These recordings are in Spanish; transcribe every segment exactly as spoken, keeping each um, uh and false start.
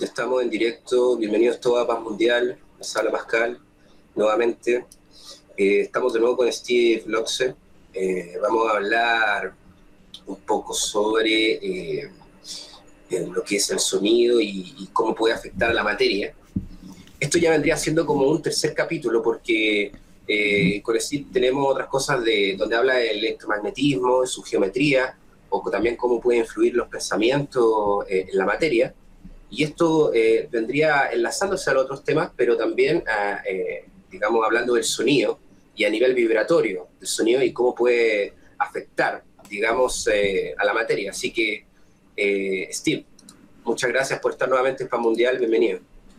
Ya estamos en directo. Bienvenidos todos a Paz Mundial. Les habla Pascal nuevamente. Eh, estamos de nuevo con Steve Loxe. Eh, vamos a hablar un poco sobre eh, lo que es el sonido y, y cómo puede afectar a la materia. Esto ya vendría siendo como un tercer capítulo porque eh, con Steve tenemos otras cosas de, donde habla del electromagnetismo, su geometría, o también cómo pueden influir los pensamientos eh, en la materia. Y esto eh, vendría enlazándose a los otros temas, pero también, a, eh, digamos, hablando del sonido y a nivel vibratorio del sonido y cómo puede afectar, digamos, eh, a la materia. Así que, eh, Steve, muchas gracias por estar nuevamente en Paz Mundial. Bienvenido.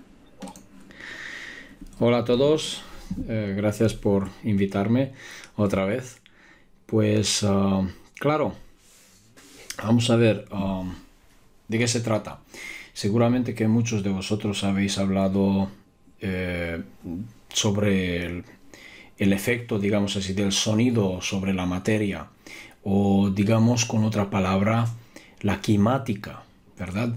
Hola a todos. Eh, gracias por invitarme otra vez. Pues, uh, claro, vamos a ver uh, de qué se trata. Seguramente que muchos de vosotros habéis hablado eh, sobre el, el efecto, digamos así, del sonido sobre la materia, o digamos con otra palabra, la quimática, ¿verdad?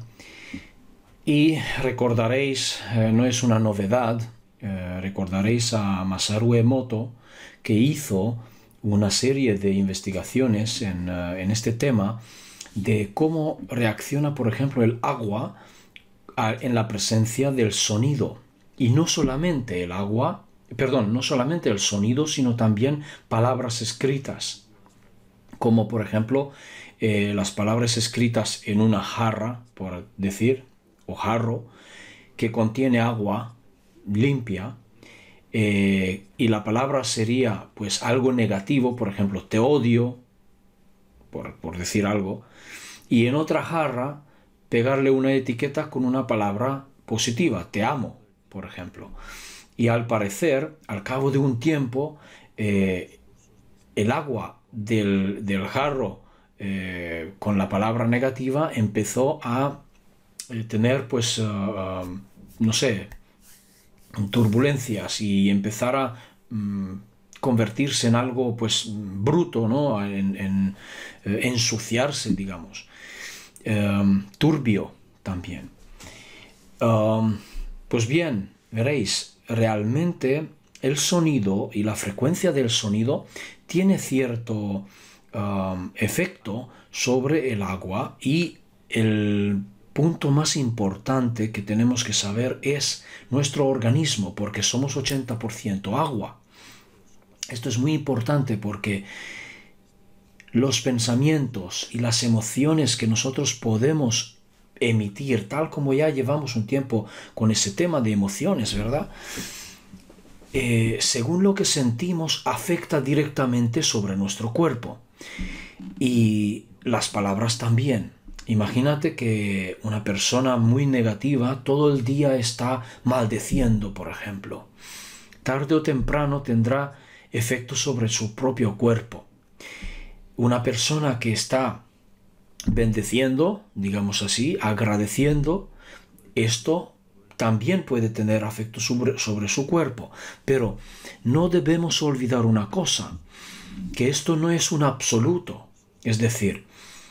Y recordaréis, eh, no es una novedad, eh, recordaréis a Masaru Emoto, que hizo una serie de investigaciones en, uh, en este tema, de cómo reacciona, por ejemplo, el agua a, en la presencia del sonido. Y no solamente el agua, perdón, no solamente el sonido, sino también palabras escritas. Como, por ejemplo, eh, las palabras escritas en una jarra, por decir, o jarro, que contiene agua limpia, eh, y la palabra sería, pues, algo negativo, por ejemplo, te odio, por, por decir algo, y en otra jarra pegarle una etiqueta con una palabra positiva, te amo, por ejemplo. Y al parecer, al cabo de un tiempo, eh, el agua del, del jarro eh, con la palabra negativa empezó a eh, tener, pues, uh, uh, no sé, turbulencias y empezar a um, convertirse en algo, pues, bruto, ¿no? En, en eh, ensuciarse, digamos. Um, turbio también. Um, pues bien, veréis, realmente el sonido y la frecuencia del sonido tiene cierto um, efecto sobre el agua, y el punto más importante que tenemos que saber es nuestro organismo, porque somos ochenta por ciento agua. Esto es muy importante porque los pensamientos y las emociones que nosotros podemos emitir, tal como ya llevamos un tiempo con ese tema de emociones, ¿verdad? Eh, según lo que sentimos, afecta directamente sobre nuestro cuerpo. Y las palabras también. Imagínate que una persona muy negativa todo el día está maldeciendo, por ejemplo. Tarde o temprano tendrá efecto sobre su propio cuerpo. Una persona que está bendeciendo, digamos así, agradeciendo, esto también puede tener efecto sobre, sobre su cuerpo. Pero no debemos olvidar una cosa, que esto no es un absoluto. Es decir,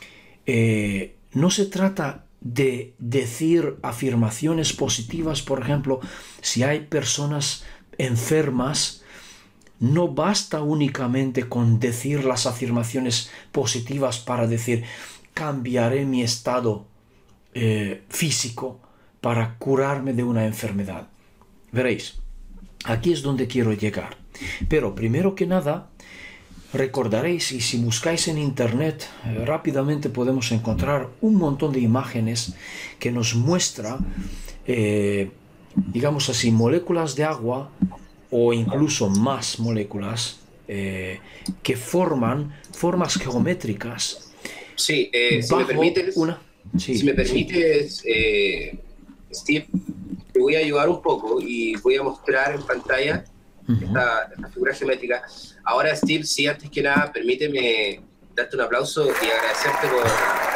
eh, no se trata de decir afirmaciones positivas. Por ejemplo, si hay personas enfermas, no basta únicamente con decir las afirmaciones positivas para decir cambiaré mi estado eh, físico para curarme de una enfermedad. Veréis, aquí es donde quiero llegar. Pero primero que nada, recordaréis, y si buscáis en internet, eh, rápidamente podemos encontrar un montón de imágenes que nos muestra, eh, digamos así, moléculas de agua, o incluso más moléculas eh, que forman formas geométricas. Sí, eh, si me permites, una... sí, si me permites sí. eh, Steve, te voy a ayudar un poco y voy a mostrar en pantalla Uh-huh. esta, esta figura geométrica. Ahora, Steve, sí, antes que nada, permíteme darte un aplauso y agradecerte por,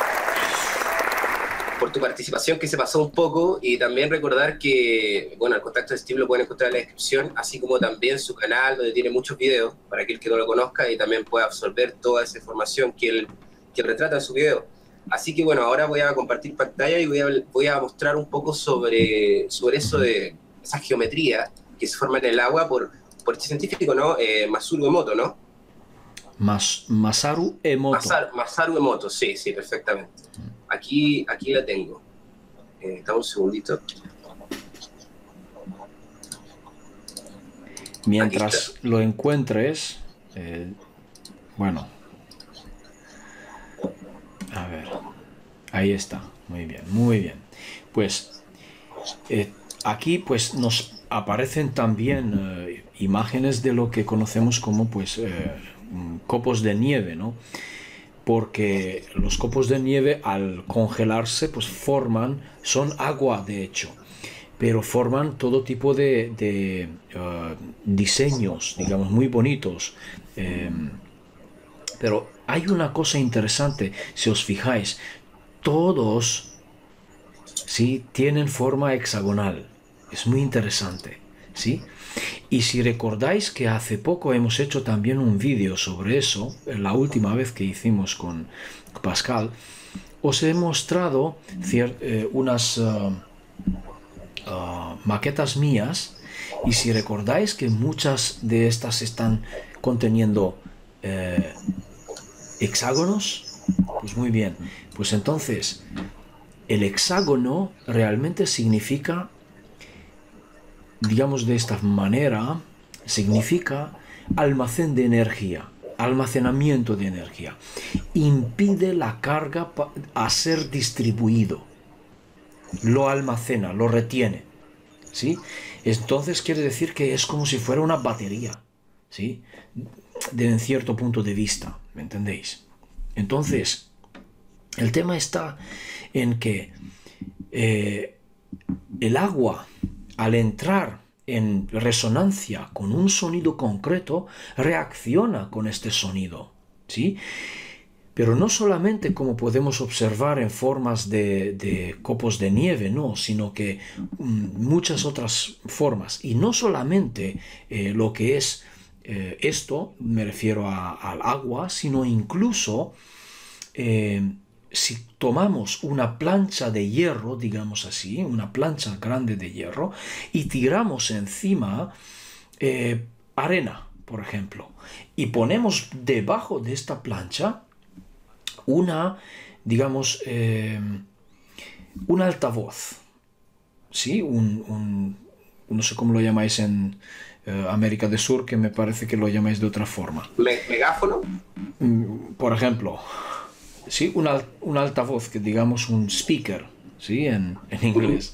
por tu participación, que se pasó un poco, y también recordar que, bueno, el contacto de Steve lo pueden encontrar en la descripción, así como también su canal, donde tiene muchos videos, para aquel que no lo conozca y también pueda absorber toda esa información que él, que él retrata en su video. Así que bueno, ahora voy a compartir pantalla y voy a, voy a mostrar un poco sobre, sobre eso de esa geometría que se forma en el agua por, por este científico, ¿no? Eh, Masaru Emoto, ¿no? Mas, Masaru Emoto. Masaru, Masaru Emoto, sí, sí, perfectamente. Aquí, aquí la tengo. Eh, dame un segundito. Mientras lo encuentres, eh, bueno, a ver, ahí está, muy bien, muy bien. Pues eh, aquí pues nos aparecen también eh, imágenes de lo que conocemos como pues eh, copos de nieve, ¿no? Porque los copos de nieve al congelarse pues forman, son agua de hecho, pero forman todo tipo de, de uh, diseños, digamos, muy bonitos. Eh, pero hay una cosa interesante, si os fijáis, todos, ¿sí?, tienen forma hexagonal. Es muy interesante, ¿sí? Y si recordáis que hace poco hemos hecho también un vídeo sobre eso, la última vez que hicimos con Pascal, os he mostrado eh, unas uh, uh, maquetas mías, y si recordáis que muchas de estas están conteniendo eh, hexágonos, pues muy bien, pues entonces el hexágono realmente significa, digamos de esta manera, significa almacén de energía, almacenamiento de energía. Impide la carga a ser distribuido. Lo almacena, lo retiene, ¿sí? Entonces quiere decir que es como si fuera una batería, ¿sí? De cierto punto de vista, ¿me entendéis? Entonces, el tema está en que eh, el agua, al entrar en resonancia con un sonido concreto, reacciona con este sonido, ¿sí? Pero no solamente como podemos observar en formas de, de copos de nieve, no, sino que mm, muchas otras formas. Y no solamente eh, lo que es eh, esto, me refiero al agua, sino incluso eh, si tomamos una plancha de hierro, digamos así, una plancha grande de hierro, y tiramos encima eh, arena, por ejemplo, y ponemos debajo de esta plancha una, digamos, eh, un altavoz, ¿sí? Un, un, no sé cómo lo llamáis en eh, América del Sur, que me parece que lo llamáis de otra forma. ¿Me, ¿Megáfono? Mm, por ejemplo, ¿sí? Un, al, un altavoz, que digamos un speaker, ¿sí? En, en inglés.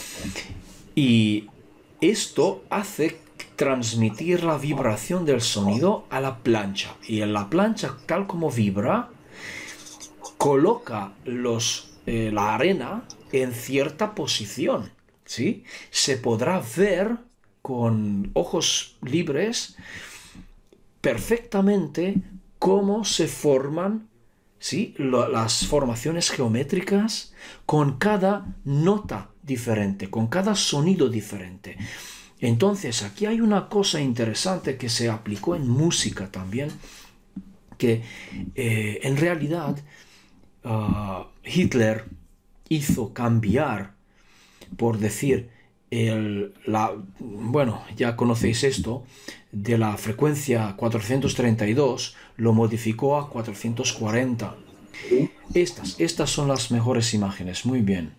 Y esto hace transmitir la vibración del sonido a la plancha. Y en la plancha, tal como vibra, coloca los, eh, la arena en cierta posición, ¿sí? Se podrá ver con ojos libres perfectamente cómo se forman, ¿sí?, Lo, las formaciones geométricas con cada nota diferente, con cada sonido diferente. Entonces, aquí hay una cosa interesante que se aplicó en música también, que eh, en realidad Uh, Hitler hizo cambiar, por decir, el, la, bueno, ya conocéis esto, de la frecuencia cuatrocientos treinta y dos, lo modificó a cuatrocientos cuarenta. Estas, estas son las mejores imágenes, muy bien.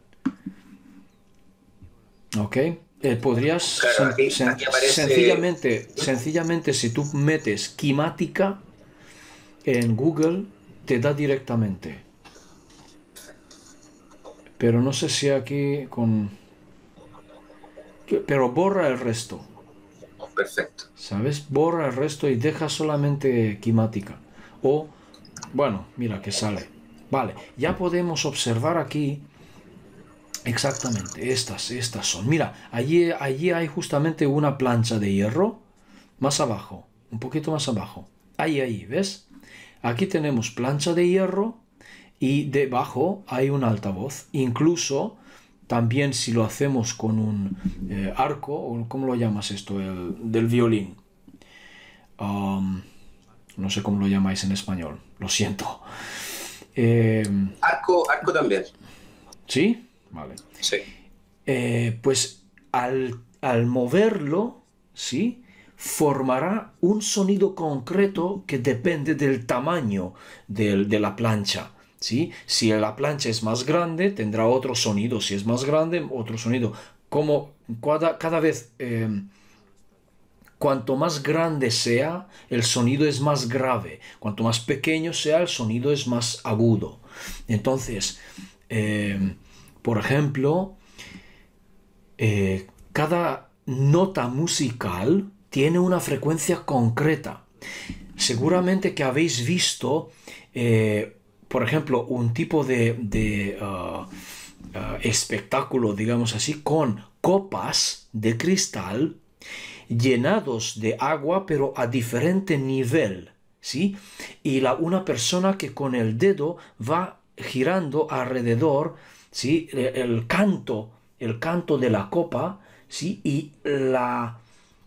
¿Ok? Eh, podrías, Claro, aquí, sen, aquí aparece... sencillamente, sencillamente, si tú metes quimática en Google, te da directamente. Pero no sé si aquí con... Pero borra el resto. Perfecto. ¿Sabes? Borra el resto y deja solamente quimática. O, bueno, mira que sale. Vale, ya podemos observar aquí exactamente estas, estas son. Mira, allí, allí hay justamente una plancha de hierro. Más abajo, un poquito más abajo. Ahí, ahí, ¿ves? Aquí tenemos plancha de hierro. Y debajo hay un altavoz. Incluso también si lo hacemos con un eh, arco, o ¿cómo lo llamas esto? El, del violín. Um, no sé cómo lo llamáis en español, lo siento. Eh, Arco, arco también. ¿Sí? Vale. Sí. Eh, pues al, al moverlo, ¿sí? Formará un sonido concreto que depende del tamaño del- de la plancha, ¿sí? Si la plancha es más grande, tendrá otro sonido. Si es más grande, otro sonido. Como cada, cada vez, eh, cuanto más grande sea, el sonido es más grave. Cuanto más pequeño sea, el sonido es más agudo. Entonces, eh, por ejemplo, eh, cada nota musical tiene una frecuencia concreta. Seguramente que habéis visto, eh, por ejemplo, un tipo de, de, uh, uh, espectáculo, digamos así, con copas de cristal llenados de agua, pero a diferente nivel, ¿sí? Y la, una persona que con el dedo va girando alrededor, ¿sí? El, el canto, el canto de la copa, ¿sí? Y la,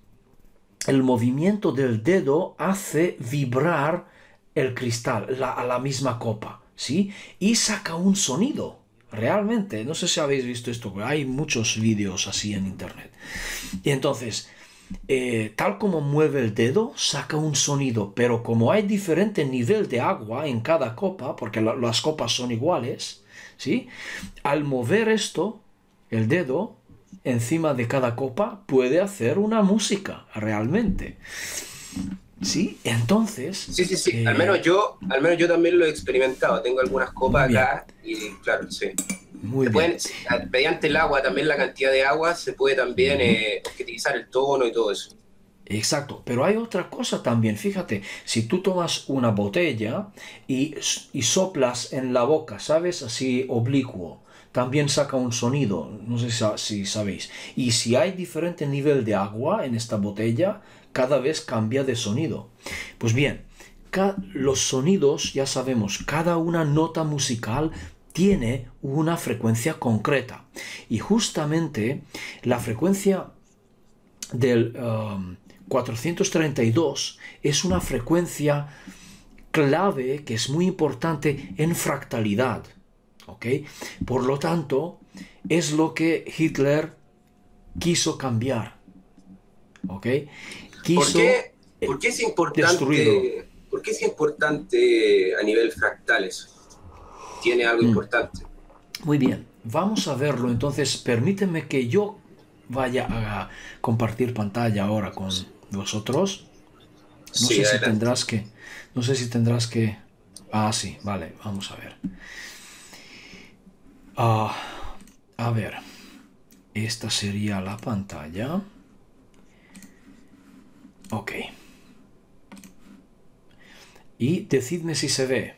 el movimiento del dedo hace vibrar el cristal, la, a la misma copa, ¿sí? Y saca un sonido. Realmente, no sé si habéis visto esto, hay muchos vídeos así en internet. Y entonces, eh, tal como mueve el dedo, saca un sonido, pero como hay diferente nivel de agua en cada copa, porque la, las copas son iguales, ¿sí? Al mover esto, el dedo, encima de cada copa, puede hacer una música, realmente. ¿Sí? Entonces, Sí, sí, sí. Al menos eh, yo, al menos yo también lo he experimentado. Tengo algunas muy copas bien, acá y claro, sí. muy Se bien. pueden, mediante el agua, también la cantidad de agua, se puede también Ujú. eh, objetivizar el tono y todo eso. Exacto, pero hay otra cosa también, fíjate, si tú tomas una botella y, y soplas en la boca, ¿sabes? Así oblicuo, también saca un sonido, no sé si, si sabéis. Y si hay diferente nivel de agua en esta botella, cada vez cambia de sonido. Pues bien, ca- los sonidos, ya sabemos, cada una nota musical tiene una frecuencia concreta. Y justamente la frecuencia del um, cuatrocientos treinta y dos es una frecuencia clave que es muy importante en fractalidad. ¿Ok? Por lo tanto, es lo que Hitler quiso cambiar. ¿Ok? ¿Por Quiso qué, por qué es destruirlo. importante, por qué es importante a nivel fractal eso? Tiene algo Mm. importante. Muy bien, vamos a verlo. Entonces, permíteme que yo vaya a compartir pantalla ahora con vosotros. No Sí, sé si adelante. tendrás que... No sé si tendrás que... Ah, sí, vale, vamos a ver. Ah, a ver, esta sería la pantalla. Ok. Y decidme si se ve.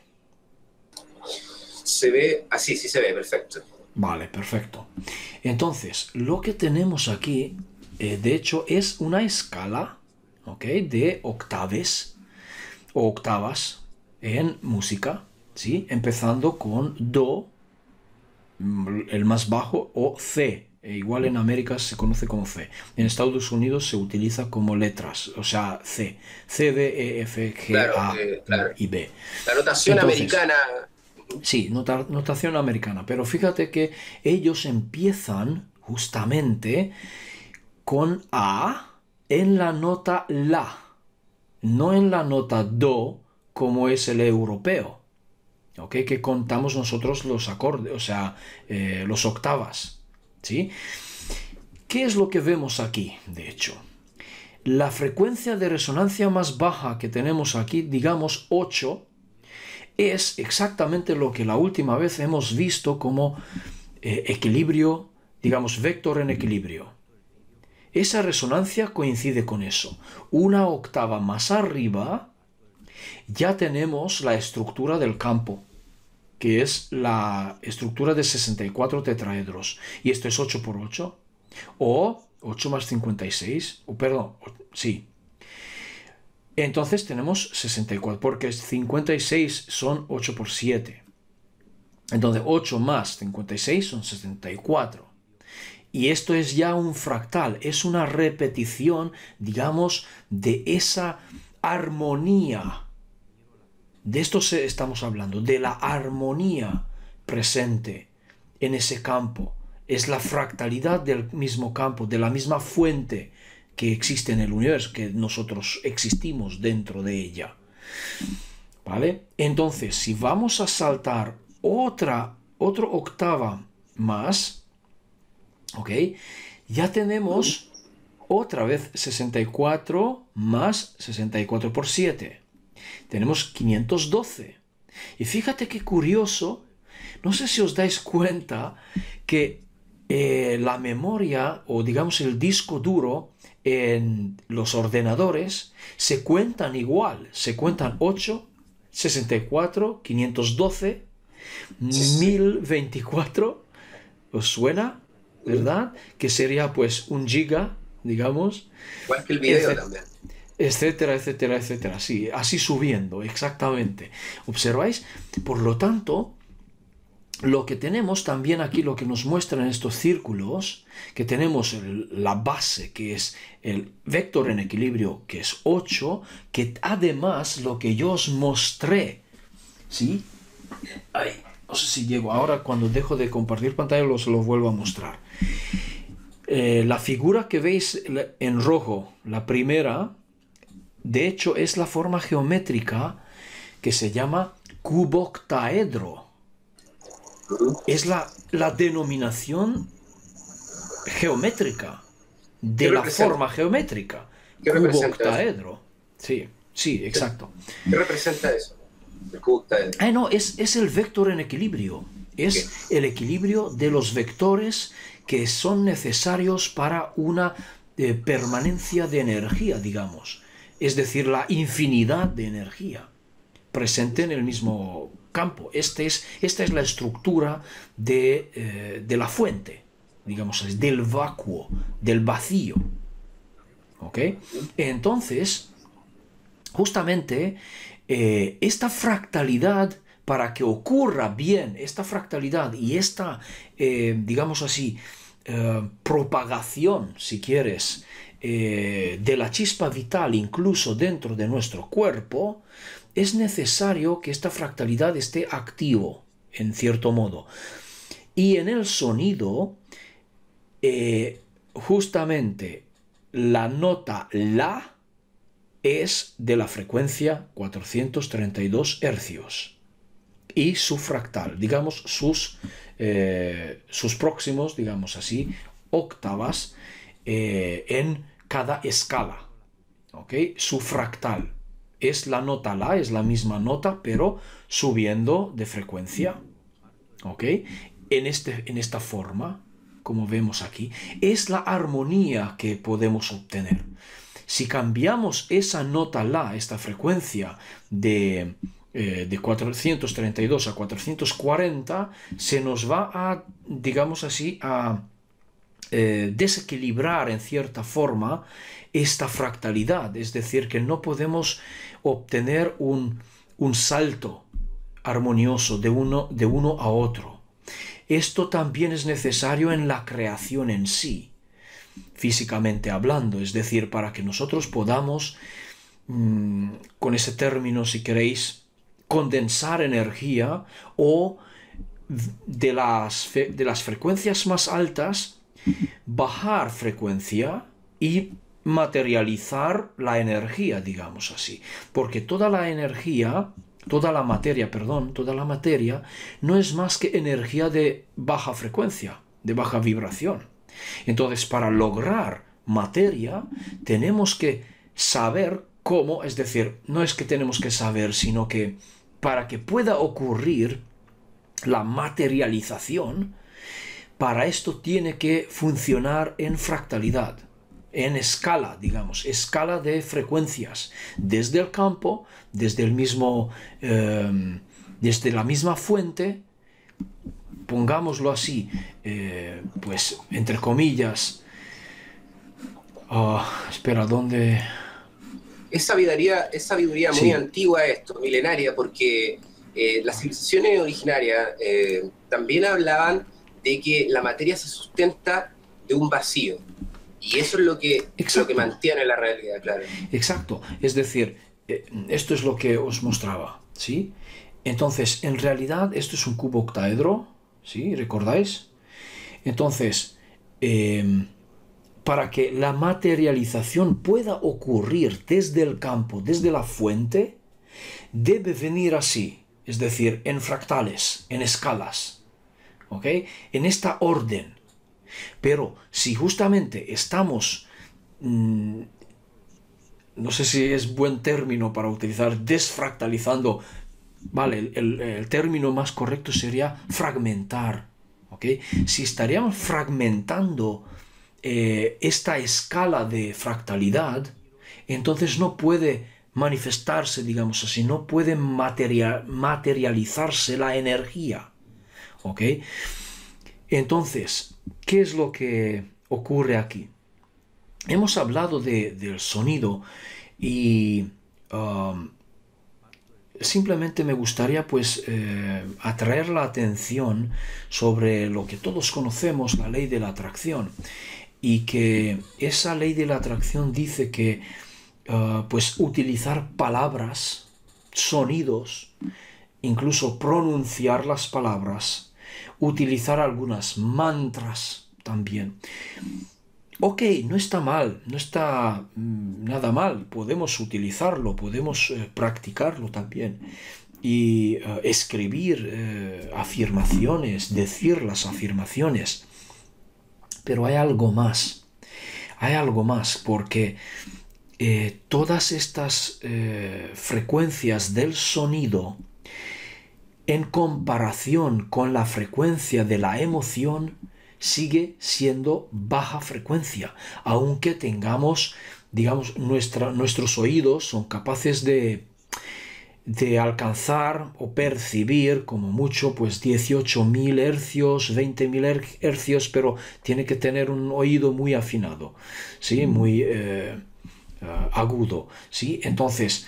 Se ve, así, sí se ve, perfecto. Vale, perfecto. Entonces, lo que tenemos aquí, eh, de hecho, es una escala, ¿ok? De octaves o octavas en música, ¿sí? Empezando con Do, el más bajo, o C. E igual en América se conoce como C. En Estados Unidos se utiliza como letras, o sea, C. C, D, E, F, G, Claro, A eh, claro. y B. La notación Entonces, americana, sí, nota- notación americana, pero fíjate que ellos empiezan justamente con A en la nota La, no en la nota Do como es el europeo. ¿Ok? Que contamos nosotros los acordes, o sea, eh, los octavas, ¿sí? ¿Qué es lo que vemos aquí, de hecho? La frecuencia de resonancia más baja que tenemos aquí, digamos ocho, es exactamente lo que la última vez hemos visto como eh, equilibrio, digamos, vector en equilibrio. Esa resonancia coincide con eso. Una octava más arriba ya tenemos la estructura del campo, que es la estructura de sesenta y cuatro tetraedros. Y esto es ocho por ocho. O ocho más cincuenta y seis. O perdón, sí. Entonces tenemos sesenta y cuatro, porque cincuenta y seis son ocho por siete. Entonces ocho más cincuenta y seis son sesenta y cuatro. Y esto es ya un fractal, es una repetición, digamos, de esa armonía De esto se- estamos hablando, de la armonía presente en ese campo. Es la fractalidad del mismo campo, de la misma fuente que existe en el universo, que nosotros existimos dentro de ella. ¿Vale? Entonces, si vamos a saltar otra, otra octava más, ¿ok? Ya tenemos otra vez sesenta y cuatro más sesenta y cuatro por siete. Tenemos quinientos doce. Y fíjate qué curioso, no sé si os dais cuenta que eh, la memoria o digamos el disco duro en los ordenadores se cuentan igual, se cuentan ocho, sesenta y cuatro, quinientos doce, Sí, sí, sí. mil veinticuatro, ¿os suena? Mm. ¿Verdad? Que sería pues un giga, digamos, Igual que el video etc- también. etcétera, etcétera, etcétera. Sí, así subiendo, exactamente. ¿Observáis? Por lo tanto, lo que tenemos también aquí, lo que nos muestran estos círculos, que tenemos el- la base, que es el vector en equilibrio, que es ocho, que además lo que yo os mostré, ¿sí? Ay, no sé si llego. Ahora cuando dejo de compartir pantalla los lo vuelvo a mostrar. Eh, la figura que veis en rojo, la primera, de hecho es la forma geométrica que se llama cuboctaedro. Ujú. Es la, la denominación geométrica ¿Qué de la representa, forma geométrica. qué representa eso? Cuboctaedro. Sí, sí, ¿Qué, exacto. qué representa eso? El cubo octaedro. Ah, no, es, es el vector en equilibrio. Ok. Es el equilibrio de los vectores que son necesarios para una eh, permanencia de energía, digamos. Es decir, la infinidad de energía presente en el mismo campo. Este es, esta es la estructura de, eh, de la fuente, digamos, es del vacuo, del vacío. ¿Ok? Entonces, justamente, eh, esta fractalidad, para que ocurra bien esta fractalidad y esta, eh, digamos así, eh, propagación, si quieres, eh, de la chispa vital incluso dentro de nuestro cuerpo, es necesario que esta fractalidad esté activo, en cierto modo. Y en el sonido, eh, justamente la nota La es de la frecuencia cuatrocientos treinta y dos hercios y su fractal, digamos sus, eh, sus próximos, digamos así, octavas eh, en cada escala, ¿ok? Su fractal es la nota La, es la misma nota, pero subiendo de frecuencia, ¿ok? En, este, en esta forma, como vemos aquí, es la armonía que podemos obtener. Si cambiamos esa nota La, esta frecuencia de, eh, de cuatrocientos treinta y dos a cuatrocientos cuarenta, se nos va a, digamos así, a eh, desequilibrar en cierta forma esta fractalidad. Es decir, que no podemos obtener un, un salto armonioso de uno, de uno a otro. Esto también es necesario en la creación en sí, físicamente hablando, es decir, para que nosotros podamos, mmm, con ese término, si queréis, condensar energía o de las, de las frecuencias más altas, bajar frecuencia y materializar la energía, digamos así. Porque toda la energía, toda la materia, perdón, toda la materia no es más que energía de baja frecuencia, de baja vibración. Entonces, para lograr materia, tenemos que saber cómo, es decir, no es que tenemos que saber, sino que para que pueda ocurrir la materialización, para esto tiene que funcionar en fractalidad, en escala, digamos, escala de frecuencias, desde el campo, desde el mismo, eh, desde la misma fuente, pongámoslo así, eh, pues entre comillas, oh, espera, ¿dónde? Es sabiduría, es sabiduría muy Sí, antigua esto, milenaria, porque eh, las civilizaciones originarias eh, también hablaban de que la materia se sustenta de un vacío. Y eso es lo que, lo que exacto, mantiene la realidad, claro. exacto. Es decir, eh, esto es lo que os mostraba. ¿sí? Entonces, en realidad, esto es un cubo octaedro, ¿sí? ¿Recordáis? Entonces, eh, para que la materialización pueda ocurrir desde el campo, desde la fuente, debe venir así, es decir, en fractales, en escalas, ¿ok? En esta orden. Pero si justamente estamos, mmm, no sé si es buen término para utilizar, desfractalizando, vale, el, el, el término más correcto sería fragmentar, ¿ok? Si estaríamos fragmentando eh, esta escala de fractalidad, entonces no puede manifestarse, digamos así, no puede material, materializarse la energía, ¿ok? Entonces, ¿qué es lo que ocurre aquí? Hemos hablado de, del sonido y um, simplemente me gustaría pues eh, atraer la atención sobre lo que todos conocemos, la ley de la atracción, y que esa ley de la atracción dice que uh, pues utilizar palabras, sonidos, incluso pronunciar las palabras, utilizar algunas mantras también. Ok, no está mal, no está mm, nada mal, podemos utilizarlo, podemos eh, practicarlo también y eh, escribir eh, afirmaciones, decir las afirmaciones. Pero hay algo más, hay algo más, porque eh, todas estas eh, frecuencias del sonido, en comparación con la frecuencia de la emoción, sigue siendo baja frecuencia, aunque tengamos, digamos, nuestra, nuestros oídos son capaces de, de alcanzar o percibir como mucho pues dieciocho mil hercios, veinte mil hercios, pero tiene que tener un oído muy afinado, ¿sí? Muy eh, uh, agudo, ¿sí? Entonces,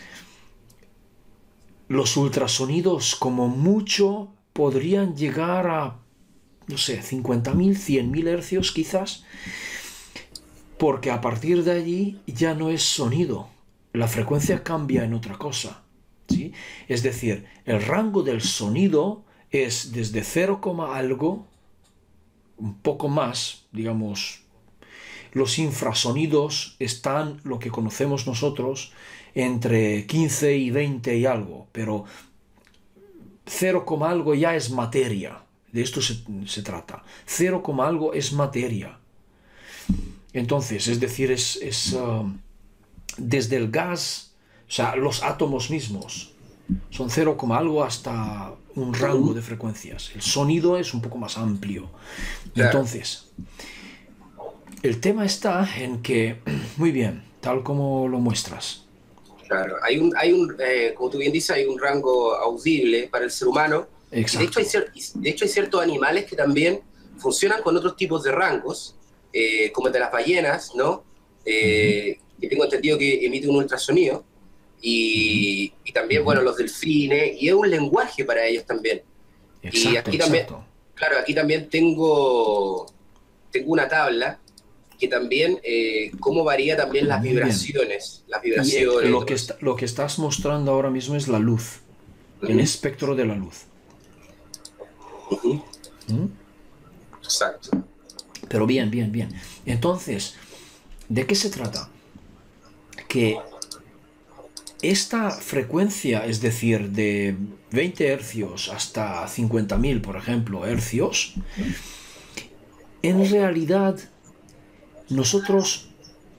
los ultrasonidos como mucho podrían llegar a, no sé, cincuenta mil, cien mil hercios quizás, porque a partir de allí ya no es sonido, la frecuencia cambia en otra cosa, ¿sí? Es decir, el rango del sonido es desde cero, algo, un poco más, digamos, los infrasonidos están, lo que conocemos nosotros, entre quince y veinte y algo, pero cero, algo ya es materia. De esto se, se trata. cero, algo es materia. Entonces, es decir, es, es uh, desde el gas, o sea, los átomos mismos son cero, algo hasta un rango de frecuencias. El sonido es un poco más amplio. Entonces, el tema está en que, muy bien, tal como lo muestras. Claro, hay un, hay un eh, como tú bien dices, hay un rango audible para el ser humano. Exacto. Y de hecho, hay de hecho hay ciertos animales que también funcionan con otros tipos de rangos, eh, como el de las ballenas, ¿no? Eh, uh-huh. Que tengo entendido que emite un ultrasonido. Y, uh-huh. y también, bueno, los delfines, y es un lenguaje para ellos también. Exacto, y aquí también, exacto. claro, aquí también tengo, tengo una tabla que también, eh, cómo varía también las Muy vibraciones, bien. las vibraciones. Y lo que, está, lo que estás mostrando ahora mismo es la luz, uh-huh. el espectro de la luz. Uh-huh. ¿Mm? Exacto. Pero bien, bien, bien. Entonces, ¿de qué se trata? Que esta frecuencia, es decir, de veinte hercios hasta cincuenta mil, por ejemplo, hercios, en realidad nosotros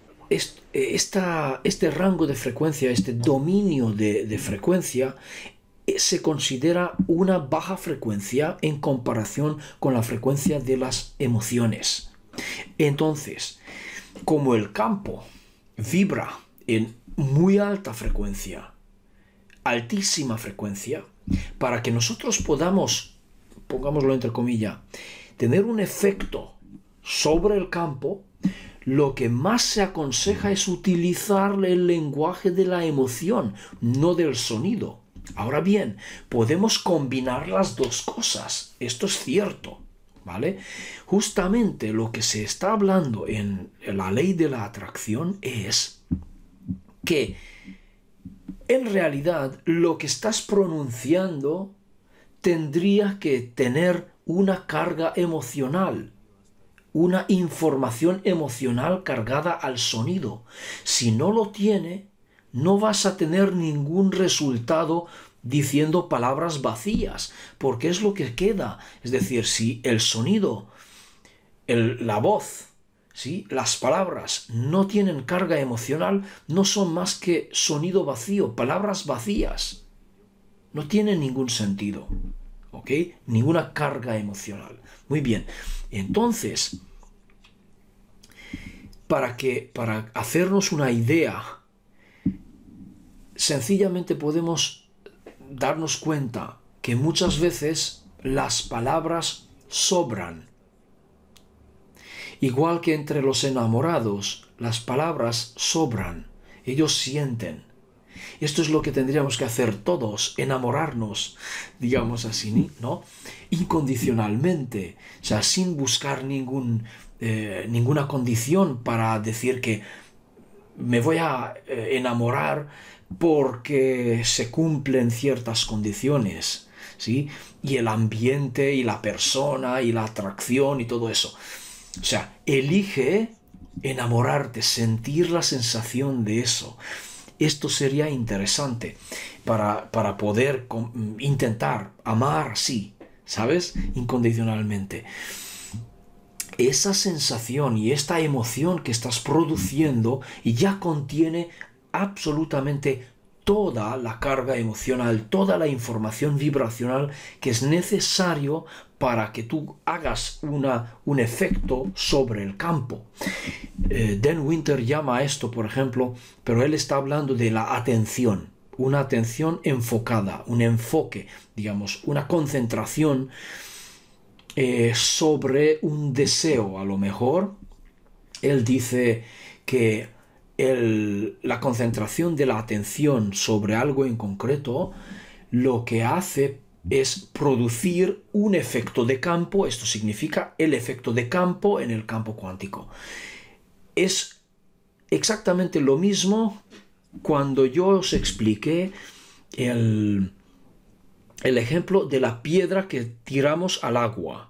esta, este rango de frecuencia, este dominio de, de frecuencia, se considera una baja frecuencia en comparación con la frecuencia de las emociones. Entonces, como el campo vibra en muy alta frecuencia, altísima frecuencia, para que nosotros podamos, pongámoslo entre comillas, tener un efecto sobre el campo, lo que más se aconseja es utilizar el lenguaje de la emoción, no del sonido. Ahora bien, podemos combinar las dos cosas. Esto es cierto, ¿vale? Justamente lo que se está hablando en la ley de la atracción es que en realidad lo que estás pronunciando tendría que tener una carga emocional, una información emocional cargada al sonido. Si no lo tiene, no vas a tener ningún resultado diciendo palabras vacías, porque es lo que queda. Es decir, si el sonido, el, la voz, ¿sí?, las palabras no tienen carga emocional, no son más que sonido vacío, palabras vacías. No tienen ningún sentido, ¿ok? Ninguna carga emocional. Muy bien, entonces, para que, para hacernos una idea, sencillamente podemos darnos cuenta que muchas veces las palabras sobran. Igual que entre los enamorados, las palabras sobran, ellos sienten. Esto es lo que tendríamos que hacer todos, enamorarnos, digamos así, ¿no? Incondicionalmente, o sea, sin buscar ningún, eh, ninguna condición para decir que me voy a eh, enamorar porque se cumplen ciertas condiciones, ¿sí? Y el ambiente y la persona y la atracción y todo eso. O sea, elige enamorarte, sentir la sensación de eso. Esto sería interesante para, para poder intentar amar así, ¿sabes? Incondicionalmente. Esa sensación y esta emoción que estás produciendo ya contiene absolutamente toda la carga emocional, toda la información vibracional que es necesario para que tú hagas una, un efecto sobre el campo. Eh, Dan Winter llama a esto, por ejemplo, pero él está hablando de la atención, una atención enfocada, un enfoque, digamos, una concentración eh, sobre un deseo. A lo mejor él dice que el, la concentración de la atención sobre algo en concreto lo que hace es producir un efecto de campo. Esto significa el efecto de campo en el campo cuántico. Es exactamente lo mismo cuando yo os expliqué el, el ejemplo de la piedra que tiramos al agua.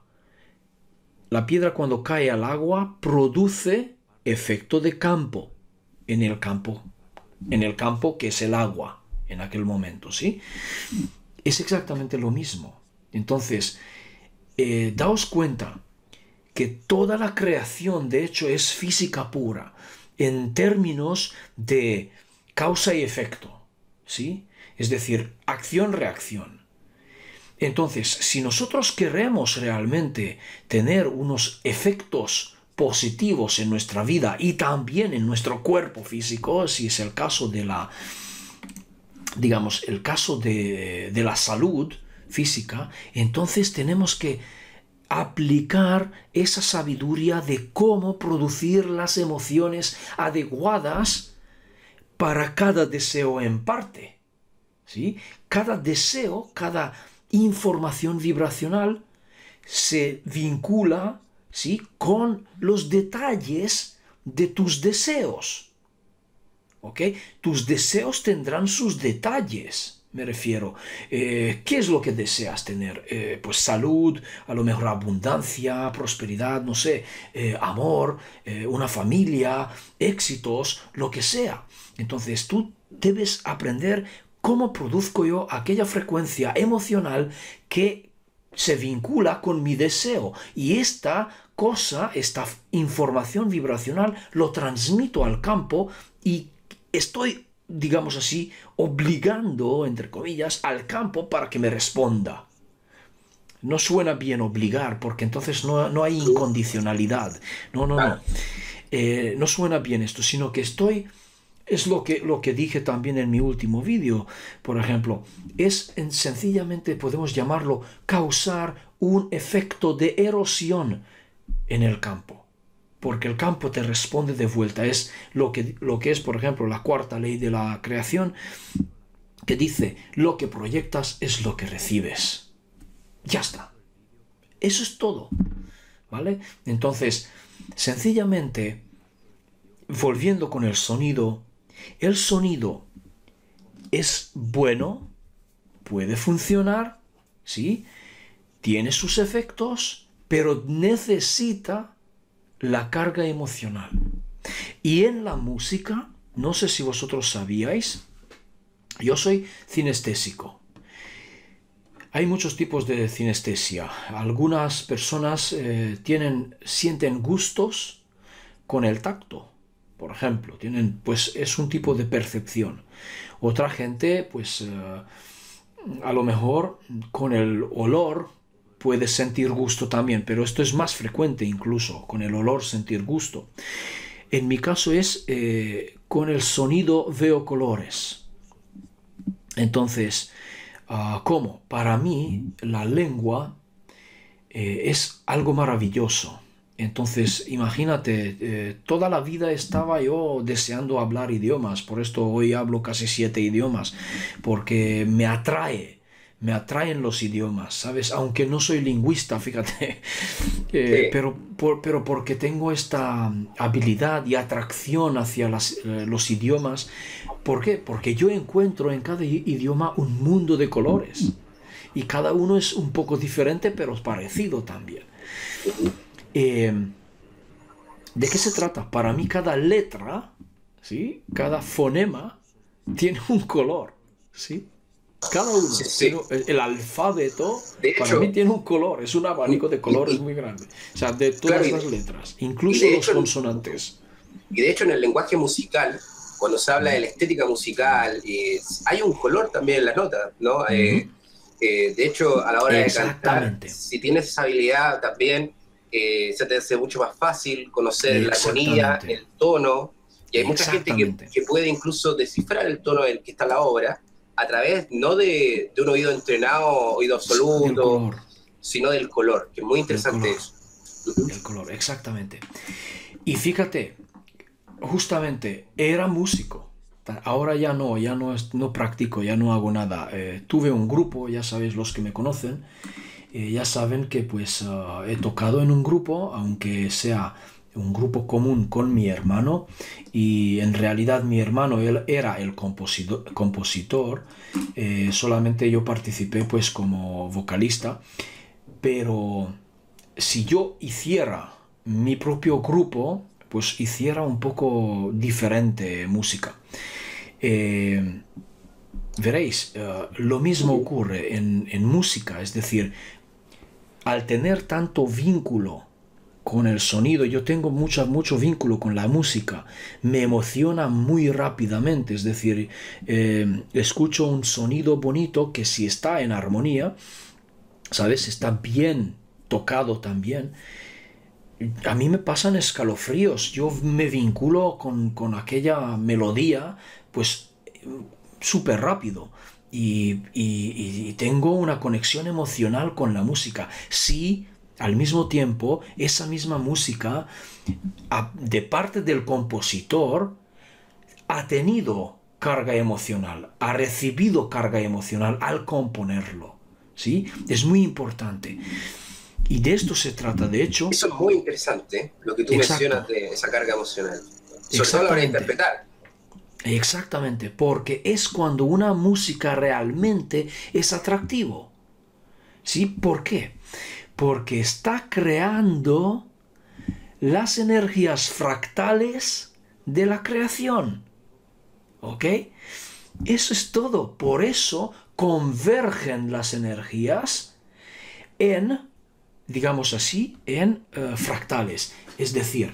La piedra cuando cae al agua produce efecto de campo en el campo, en el campo que es el agua en aquel momento, ¿sí? Es exactamente lo mismo. Entonces, eh, daos cuenta que toda la creación, de hecho, es física pura, en términos de causa y efecto, ¿sí? Es decir, acción-reacción. Entonces, si nosotros queremos realmente tener unos efectos positivos en nuestra vida y también en nuestro cuerpo físico, si es el caso de la, digamos, el caso de, de la salud física, entonces tenemos que aplicar esa sabiduría de cómo producir las emociones adecuadas para cada deseo en parte, ¿sí? Cada deseo, cada información vibracional se vincula, ¿sí?, con los detalles de tus deseos, ¿ok? Tus deseos tendrán sus detalles. Me refiero, eh, ¿qué es lo que deseas tener? Eh, pues salud, a lo mejor abundancia, prosperidad, no sé, eh, amor, eh, una familia, éxitos, lo que sea. Entonces tú debes aprender cómo produzco yo aquella frecuencia emocional que se vincula con mi deseo. Y esta cosa, esta información vibracional, lo transmito al campo y estoy, digamos así, obligando, entre comillas, al campo para que me responda. No suena bien obligar, porque entonces no, no hay incondicionalidad. No, no, no. Eh, no suena bien esto, sino que estoy... Es lo que, lo que dije también en mi último vídeo, por ejemplo. Es en, sencillamente, podemos llamarlo, causar un efecto de erosión en el campo. Porque el campo te responde de vuelta. Es lo que, lo que es, por ejemplo, la cuarta ley de la creación, que dice, lo que proyectas es lo que recibes. Ya está. Eso es todo. ¿Vale? Entonces, sencillamente, volviendo con el sonido, el sonido es bueno, puede funcionar, ¿sí? Tiene sus efectos, pero necesita la carga emocional. Y en la música, no sé si vosotros sabíais, yo soy cinestésico. Hay muchos tipos de cinestesia. Algunas personas eh, tienen, sienten gustos con el tacto, por ejemplo. Tienen, pues es un tipo de percepción. Otra gente, pues eh, a lo mejor con el olor puede sentir gusto también, pero esto es más frecuente incluso, con el olor sentir gusto. En mi caso es eh, con el sonido veo colores. Entonces, uh, ¿cómo? Para mí la lengua eh, es algo maravilloso. Entonces, imagínate, eh, toda la vida estaba yo deseando hablar idiomas, por esto hoy hablo casi siete idiomas, porque me atrae, me atraen los idiomas, ¿sabes? Aunque no soy lingüista, fíjate, eh, Sí, pero, por, pero porque tengo esta habilidad y atracción hacia las, eh, los idiomas. ¿Por qué? Porque yo encuentro en cada idioma un mundo de colores y cada uno es un poco diferente, pero parecido también. Eh, ¿De qué se trata? Para mí cada letra, ¿sí? Cada fonema tiene un color, ¿sí? Cada sí, uno sí. tiene el, el alfabeto, De para mí hecho, tiene un color, es un y, abanico de y- colores y- muy grande. O sea, de claro, todas y las de, letras, y incluso de los hecho, consonantes. y de hecho en el lenguaje musical, cuando se habla de Ujú, la estética musical, eh, hay un color también en las notas, ¿no? ujú. Eh, eh, de hecho, a la hora de cantar, Exactamente, si tienes esa habilidad también, eh, se te hace mucho más fácil conocer la armonía, exactamente, el tono, y hay mucha gente que, exactamente. que puede incluso descifrar el tono en el que está la obra a través no de, de un oído entrenado, oído Del absoluto, color, sino del color, que es muy del interesante color, eso. Uh-huh. del color, exactamente. Y fíjate, justamente era músico. Ahora ya no, ya no, es- no practico, ya no hago nada. Eh, tuve un grupo, ya sabéis los que me conocen, eh, ya saben que pues ah, he tocado en un grupo, aunque sea un grupo común con mi hermano, y en realidad mi hermano él era el compositor, compositor, eh, solamente yo participé pues como vocalista, pero si yo hiciera mi propio grupo, pues hiciera un poco diferente música. Eh, Veréis, eh, lo mismo Uh-huh. ocurre en, en música, es decir, al tener tanto vínculo con el sonido, yo tengo mucho, mucho vínculo con la música, me emociona muy rápidamente, es decir, eh, escucho un sonido bonito que si está en armonía, ¿sabes? Está bien tocado también. A mí me pasan escalofríos, yo me vinculo con, con aquella melodía, pues súper rápido. Y, y- y tengo una conexión emocional con la música. Sí, al mismo tiempo, esa misma música, a- de parte del compositor, ha tenido carga emocional, ha recibido carga emocional al componerlo. ¿Sí? Es muy importante. Y de esto se trata, de hecho. Eso es muy interesante, lo que tú mencionas Exacto, de esa carga emocional, sobre todo a la hora de exactamente. interpretar. Exactamente, porque es cuando una música realmente es atractivo. ¿Sí? ¿Por qué? Porque está creando las energías fractales de la creación. ¿Ok? Eso es todo. Por eso convergen las energías en, digamos así, en eh, fractales. Es decir,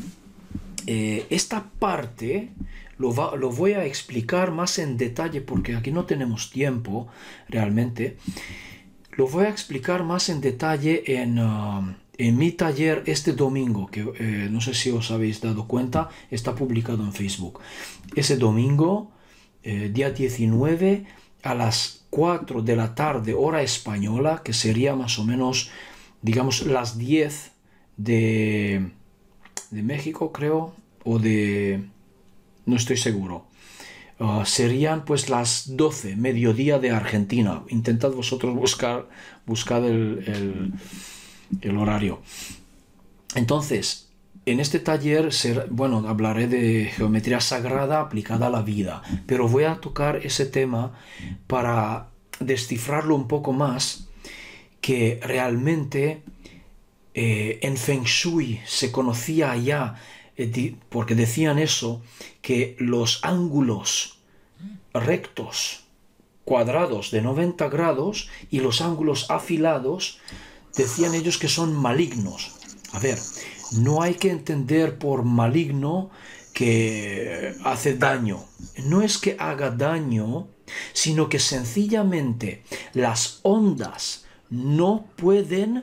eh, esta parte lo, va- lo voy a explicar más en detalle porque aquí no tenemos tiempo realmente. Lo voy a explicar más en detalle en, ah, en mi taller este domingo, que eh, no sé si os habéis dado cuenta, está publicado en Facebook. Ese domingo, eh, día diecinueve, a las cuatro de la tarde, hora española, que sería más o menos, digamos, las diez de, de México, creo, o de... no estoy seguro. Uh, serían pues las doce mediodía de Argentina. Intentad vosotros buscar, buscar el, el- el horario. Entonces, en este taller, ser, bueno, hablaré de geometría sagrada aplicada a la vida, pero voy a tocar ese tema para descifrarlo un poco más, que realmente eh, en Feng Shui se conocía ya, eh, di- porque decían eso, que los ángulos rectos, cuadrados de noventa grados y los ángulos afilados, decían ellos que son malignos. A ver, no hay que entender por maligno que hace Claro, daño. No es que haga daño, sino que sencillamente las ondas no pueden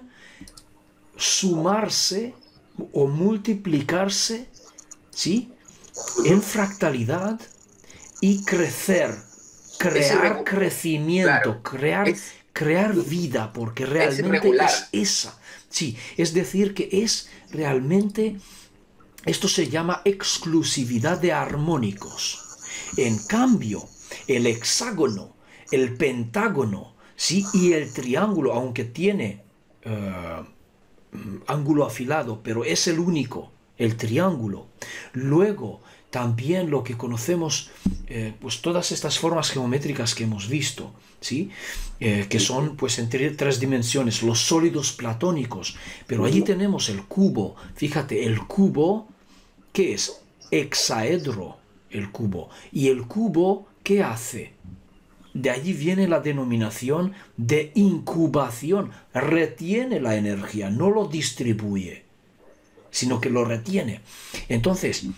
sumarse o multiplicarse, ¿sí? En ujú. fractalidad y crecer, Es crear irregular, claro, crecimiento, crear, es, crear vida, porque es realmente es irregular. esa. Sí, es decir, que es realmente, esto se llama exclusividad de armónicos. En cambio, el hexágono, el pentágono, sí, y el triángulo, aunque tiene eh, ángulo afilado, pero es el único, el triángulo. Luego, también lo que conocemos, eh, pues todas estas formas geométricas que hemos visto, ¿sí? Eh, que Ujú, son pues en tres dimensiones, los sólidos platónicos. Pero allí ujú. tenemos el cubo. Fíjate, el cubo, ¿qué es? Hexaedro, el cubo. ¿Y el cubo qué hace? De allí viene la denominación de incubación. Retiene la energía, no lo distribuye, sino que lo retiene. Entonces,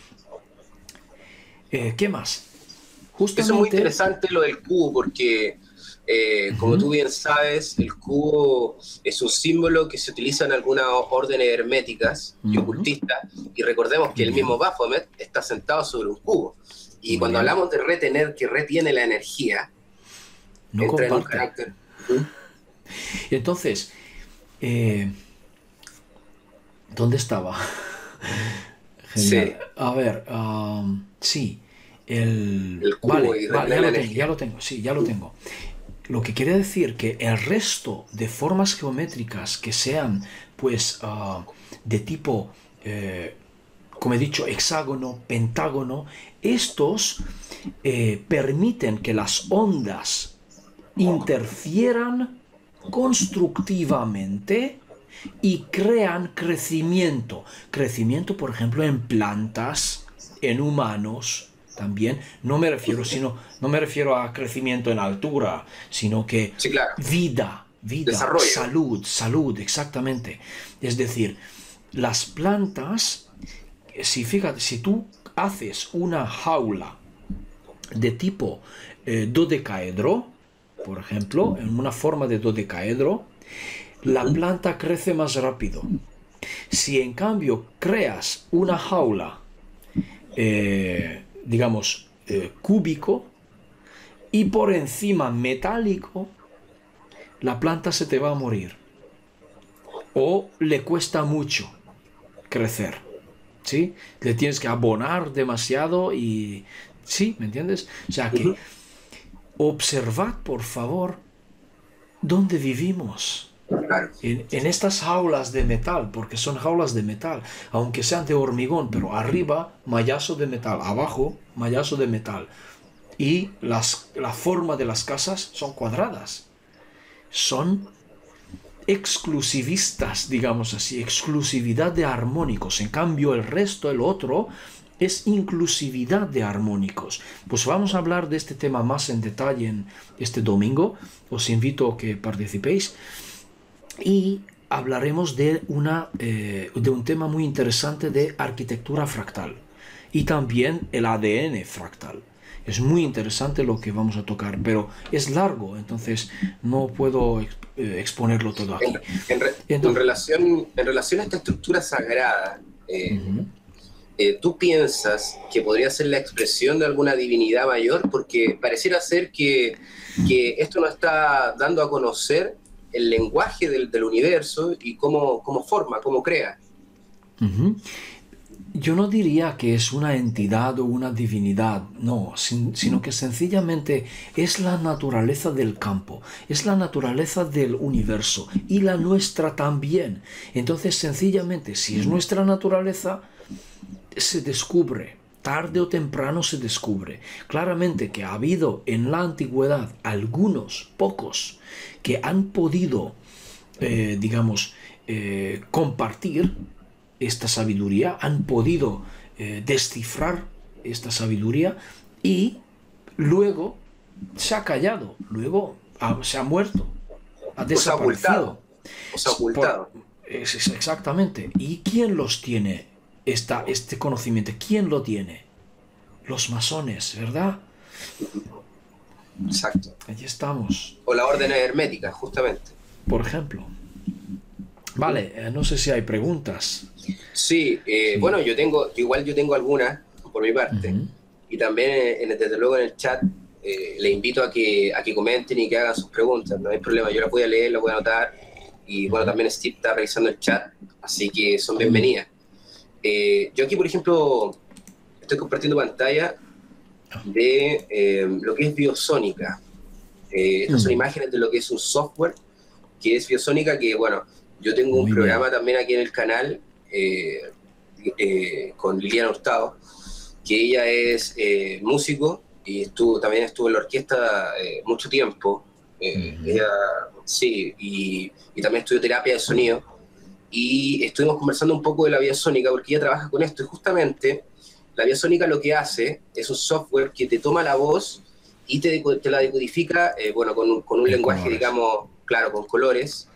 eh, ¿qué más? Eso es muy Justamente... interesante lo del cubo, porque eh, como tú Ujú, bien sabes, el cubo es un símbolo que se utiliza en algunas órdenes herméticas y ujú, ocultistas, y recordemos que muy el bien, mismo Baphomet está sentado sobre un cubo. Y muy cuando bien. hablamos de retener, que retiene la energía, No entra en un comparte. carácter. Ujú. Entonces, eh, ¿dónde estaba? Genial. Sí, A ver, am, sí, el... el cubo Vale, y vale, retener ya la lo tengo, ya energía. lo tengo, sí, ya lo tengo. Lo que quiere decir que el resto de formas geométricas que sean, pues, ah, de tipo, eh, como he dicho, hexágono, pentágono, estos eh, permiten que las ondas interfieran constructivamente y crean crecimiento. Crecimiento, por ejemplo, en plantas, en humanos también. No me refiero, sino, no me refiero a crecimiento en altura, sino que Sí, claro, vida, vida, desarrollo. salud, salud, exactamente. Es decir, las plantas, si fíjate, si tú haces una jaula de tipo eh, dodecaedro, por ejemplo, en una forma de dodecaedro, la Ujú. planta crece más rápido. Si en cambio creas una jaula, eh, digamos, eh, cúbico y por encima metálico, la planta se te va a morir o le cuesta mucho crecer, ¿sí? Le tienes que abonar demasiado y... ¿Sí? ¿Me entiendes? O sea que Ujú. observad, por favor, dónde vivimos. Claro. En, en estas jaulas de metal, porque son jaulas de metal, aunque sean de hormigón, pero arriba mallazo de metal, abajo mallazo de metal. Y las, la forma de las casas son cuadradas. Son exclusivistas, digamos así, exclusividad de armónicos. En cambio, el resto, el otro, es inclusividad de armónicos. Pues vamos a hablar de este tema más en detalle en este domingo. Os invito a que participéis. Y hablaremos de, una, eh, de un tema muy interesante de arquitectura fractal y también el A D N fractal. Es muy interesante lo que vamos a tocar, pero es largo, entonces no puedo eh, exponerlo todo En, aquí. en re- en Entonces, relación, en relación a esta estructura sagrada, eh, ujú, eh, ¿tú piensas que podría ser la expresión de alguna divinidad mayor? Porque pareciera ser que, que esto nos está dando a conocer el lenguaje del, del universo y cómo, cómo forma, cómo crea. ujú. yo no diría que es una entidad o una divinidad, no, sin- sino que sencillamente es la naturaleza del campo, es la naturaleza del universo y la nuestra también. Entonces, sencillamente, si es nuestra naturaleza, se descubre, tarde o temprano se descubre. Claramente que ha habido en la antigüedad algunos, pocos, que han podido, eh, digamos, eh, compartir esta sabiduría, han podido eh, descifrar esta sabiduría y luego se ha callado, luego ha- se ha muerto, ha O sea, desaparecido. ocultado. O sea, Por- ocultado. es- es- exactamente. ¿Y quién los tiene, esta, este conocimiento? ¿Quién lo tiene? Los masones, ¿verdad? Exacto. Allí estamos, O la orden hermética, justamente. por ejemplo. Vale, eh, no sé si hay preguntas. Sí, eh, Sí. bueno, yo tengo, igual yo tengo algunas por mi parte. Ujú. Y también, eh, en- desde luego, en el chat, eh, les invito a que, a que comenten y que hagan sus preguntas. No hay problema, yo las voy a leer, las voy a anotar. Y bueno, Ujú. también Steve está revisando el chat, así que son bienvenidas. Eh, yo aquí, por ejemplo, estoy compartiendo pantalla de eh, lo que es Biosónica. Eh, estas son Mm. imágenes de lo que es un software que es Biosónica, que bueno, yo tengo un Muy programa bien. también aquí en el canal eh, eh, con Liliana Hurtado, que ella es eh, músico y estuvo, también estuvo en la orquesta eh, mucho tiempo. Eh, Ujú. ella, sí, y, y también estudió terapia de sonido. Y estuvimos conversando un poco de la Biosónica, porque ella trabaja con esto, y justamente la Biosónica lo que hace es un software que te toma la voz y te, deco- te la decodifica, eh, bueno, con un, con un En lenguaje, colores. digamos, claro, con colores,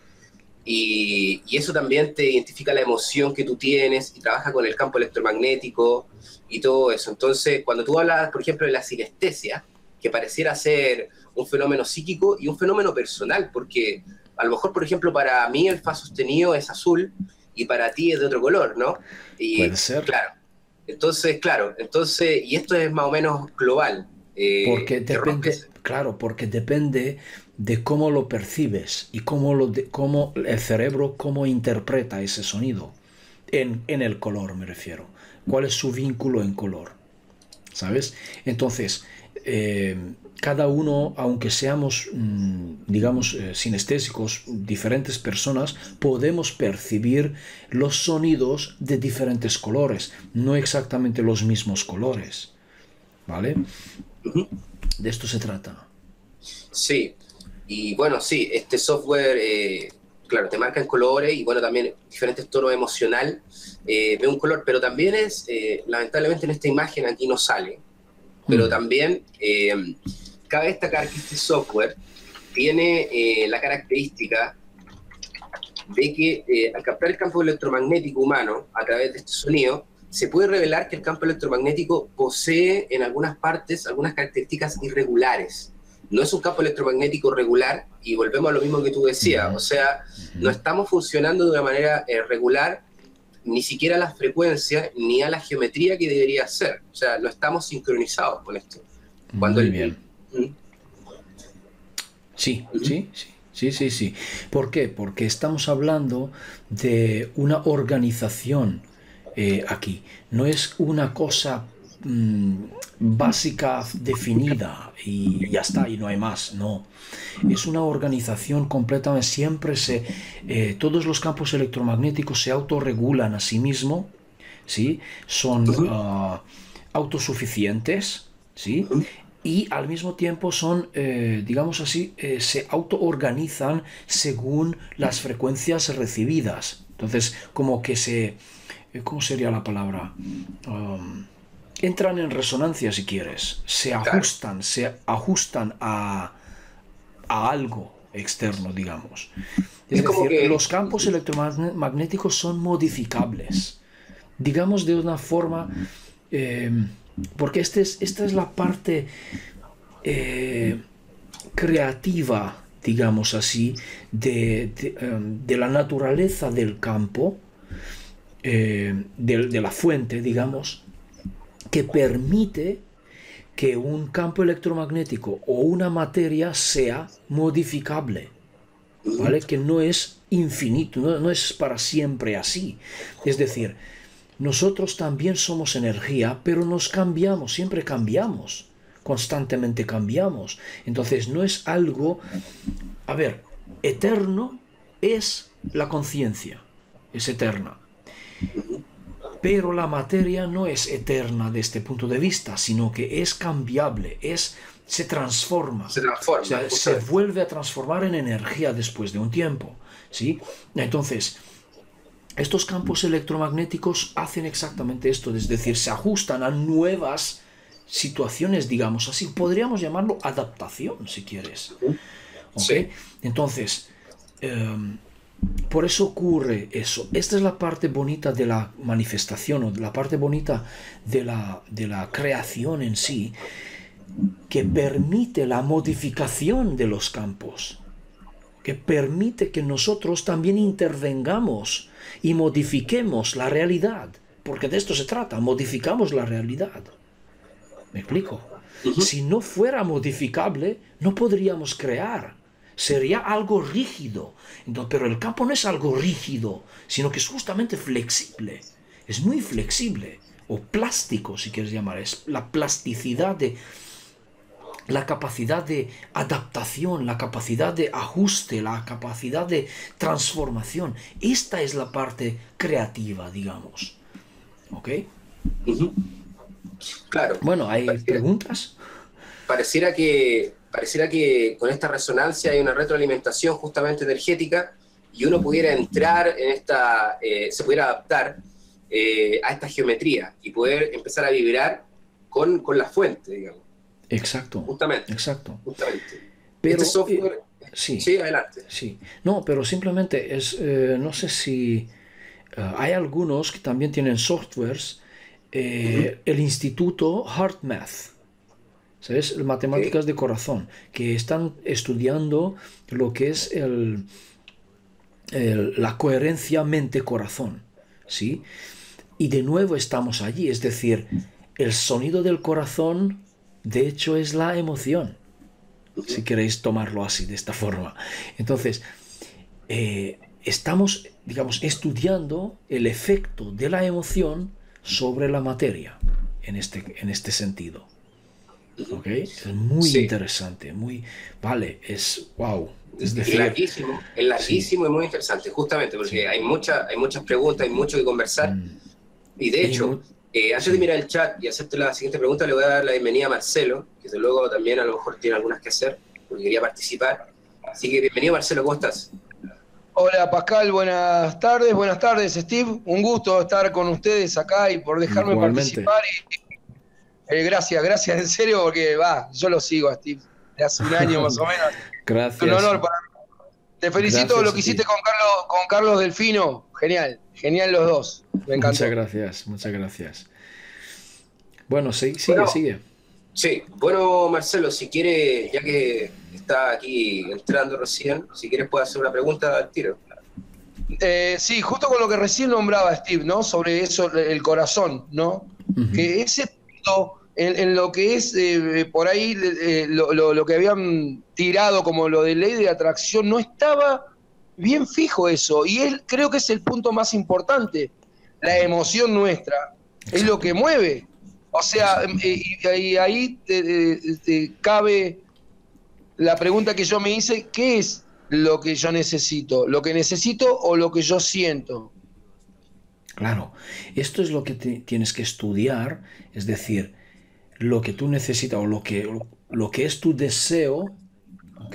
y, y eso también te identifica la emoción que tú tienes y trabaja con el campo electromagnético y todo eso. Entonces, cuando tú hablas, por ejemplo, de la sinestesia, que pareciera ser un fenómeno psíquico y un fenómeno personal, porque a lo mejor, por ejemplo, para mí el fa sostenido es azul y para ti es de otro color, ¿no? Puede Y ser. claro, entonces, claro, entonces, y esto es más o menos global, Porque eh, te depende, rompes, claro, porque depende de cómo lo percibes y cómo, lo de- cómo el cerebro, cómo interpreta ese sonido. En, en el color me refiero. ¿Cuál es su vínculo en color? ¿Sabes? Entonces, eh, cada uno, aunque seamos, mm, digamos, eh, sinestésicos, diferentes personas, podemos percibir los sonidos de diferentes colores, no exactamente los mismos colores. ¿Vale? ujú. De esto se trata. Sí, y bueno, sí, este software, eh, claro, te marca en colores y bueno, también diferentes tonos emocional, eh, ve un color, pero también es, eh, lamentablemente en esta imagen aquí no sale, pero Mm, también eh, cabe destacar que este software tiene eh, la característica de que eh, al captar el campo electromagnético humano a través de este sonido, se puede revelar que el campo electromagnético posee en algunas partes algunas características irregulares. No es un campo electromagnético regular y volvemos a lo mismo que tú decías, ujú, o sea, no ujú. estamos funcionando de una manera eh, regular ni siquiera a la frecuencia ni a la geometría que debería ser, o sea, no estamos sincronizados con esto. Cuando Muy el, el- bien. Sí, sí, sí, sí, sí, sí. ¿Por qué? Porque estamos hablando de una organización eh, aquí. No es una cosa mm, básica, definida y ya está, y no hay más. No. Es una organización completamente. Siempre se. Eh, todos los campos electromagnéticos se autorregulan a sí mismos, ¿sí? Son ah, autosuficientes, ¿sí? Y al mismo tiempo son, eh, digamos así, eh, se autoorganizan según las frecuencias recibidas. Entonces, como que se, eh, ¿cómo sería la palabra? Um, entran en resonancia, si quieres, se claro, ajustan, se ajustan a, a algo externo, digamos. Es es como decir, que, los campos electromagnéticos son modificables, digamos de una forma, eh, porque este es, esta es la parte eh, creativa, digamos así, de, de, um, de la naturaleza del campo, eh, de, de la fuente, digamos, que permite que un campo electromagnético o una materia sea modificable, ¿vale? Que no es infinito, no, no es para siempre así. Es decir, nosotros también somos energía, pero nos cambiamos, siempre cambiamos, constantemente cambiamos. Entonces no es algo, a ver, eterno es la conciencia, es eterna. Pero la materia no es eterna desde este punto de vista, sino que es cambiable, es, se transforma. Se transforma. O sea, se vuelve a transformar en energía después de un tiempo, ¿sí? Entonces, estos campos electromagnéticos hacen exactamente esto, es decir, se ajustan a nuevas situaciones, digamos así. Podríamos llamarlo adaptación, si quieres. ¿Ok? Sí. Entonces, eh, por eso ocurre eso. Esta es la parte bonita de la manifestación, o la parte bonita de la, de la creación en sí, que permite la modificación de los campos, que permite que nosotros también intervengamos y modifiquemos la realidad, porque de esto se trata, modificamos la realidad. ¿Me explico? Uh-huh. Si no fuera modificable, no podríamos crear. Sería algo rígido. Entonces, pero el campo no es algo rígido, sino que es justamente flexible. Es muy flexible, o plástico, si quieres llamar. Es la plasticidad de... la capacidad de adaptación, la capacidad de ajuste, la capacidad de transformación. Esta es la parte creativa, digamos. ¿Ok? Uh-huh. Claro. Bueno, ¿hay pareciera, preguntas? Pareciera que, pareciera que con esta resonancia hay una retroalimentación justamente energética y uno pudiera entrar en esta, eh, se pudiera adaptar eh, a esta geometría y poder empezar a vibrar con, con la fuente, digamos. Exacto. Justamente. Exacto. Justamente. Pero, este software... Eh, sí. Sí, adelante. Sí. No, pero simplemente es... Eh, no sé si... Uh, hay algunos que también tienen softwares. Eh, uh-huh. El Instituto HeartMath. ¿Sabes? Matemáticas okay. de corazón. Que están estudiando lo que es el, el, la coherencia mente-corazón. ¿Sí? Y de nuevo estamos allí. Es decir, el sonido del corazón... de hecho es la emoción, si queréis tomarlo así, de esta forma. Entonces, eh, estamos, digamos, estudiando el efecto de la emoción sobre la materia, en este, en este sentido. ¿Ok? Es muy sí. interesante, muy... Vale, es... wow. Es, decir, es larguísimo, es larguísimo sí. y muy interesante, justamente, porque sí. hay, mucha, hay muchas preguntas, hay mucho que conversar, mm. y de hecho... Eh, antes sí. de mirar el chat y hacerte la siguiente pregunta, le voy a dar la bienvenida a Marcelo, que desde luego también a lo mejor tiene algunas que hacer, porque quería participar. Así que bienvenido, Marcelo, ¿cómo estás? Hola, Pascal, buenas tardes, buenas tardes, Steve. Un gusto estar con ustedes acá y por dejarme Igualmente. participar. Y, eh, gracias, gracias, en serio, porque va, yo lo sigo a Steve de hace un año más o menos. Gracias. Un honor para mí. Te felicito gracias, lo que hiciste con Carlos, con Carlos Delfino. Genial, genial los dos. Me encantó. Muchas gracias, muchas gracias. Bueno, sí, sigue, bueno, sigue. Sí, bueno, Marcelo, si quiere, ya que está aquí entrando recién, si quieres puedes hacer una pregunta al tiro. Eh, sí, justo con lo que recién nombraba Steve, ¿no? Sobre eso, el corazón, ¿no? Uh-huh. Que ese punto, en, en lo que es eh, por ahí, eh, lo, lo, lo que habían tirado como lo de ley de atracción, no estaba bien fijo eso. Y él creo que es el punto más importante. La emoción nuestra Exacto. es lo que mueve. O sea, y, y ahí te, te, te cabe la pregunta que yo me hice, ¿qué es lo que yo necesito? ¿Lo que necesito o lo que yo siento? Claro, esto es lo que te, tienes que estudiar, es decir, lo que tú necesitas o lo que, lo que es tu deseo, ¿ok?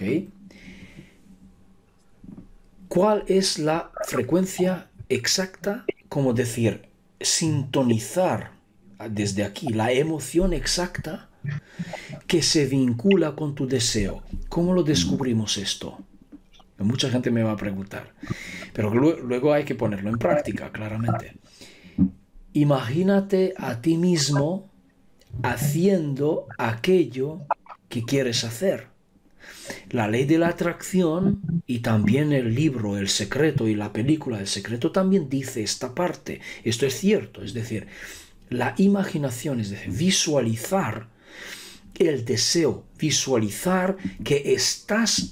¿Cuál es la frecuencia exacta? Como decir, sintonizar desde aquí la emoción exacta que se vincula con tu deseo. ¿Cómo lo descubrimos esto? Mucha gente me va a preguntar, pero luego hay que ponerlo en práctica, claramente. Imagínate a ti mismo haciendo aquello que quieres hacer. La ley de la atracción y también el libro El Secreto y la película El Secreto también dice esta parte. Esto es cierto, es decir, la imaginación, es decir, visualizar el deseo, visualizar que estás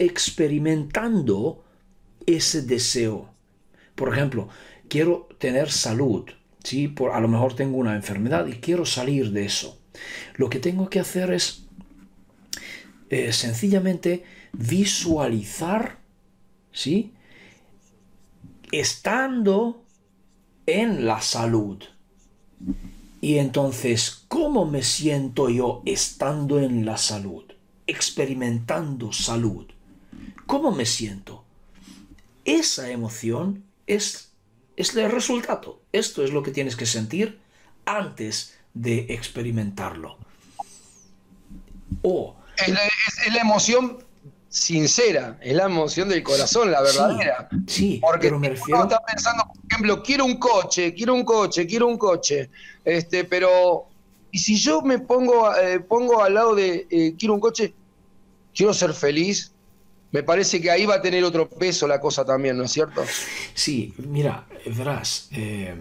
experimentando ese deseo. Por ejemplo, quiero tener salud, ¿sí? Por, a lo mejor tengo una enfermedad y quiero salir de eso. Lo que tengo que hacer es eh, sencillamente visualizar, ¿sí? Estando en la salud. Y entonces, ¿cómo me siento yo estando en la salud? Experimentando salud. ¿Cómo me siento? Esa emoción es, es el resultado. Esto es lo que tienes que sentir antes de experimentarlo. O Es la, es, es la emoción sincera, es la emoción del corazón, la verdadera. Sí, sí, porque pero me uno refiero... está pensando, por ejemplo, quiero un coche, quiero un coche, quiero un coche, este, pero y si yo me pongo, eh, pongo al lado de eh, quiero un coche, quiero ser feliz, me parece que ahí va a tener otro peso la cosa también, ¿no es cierto? Sí, mira, verás, eh,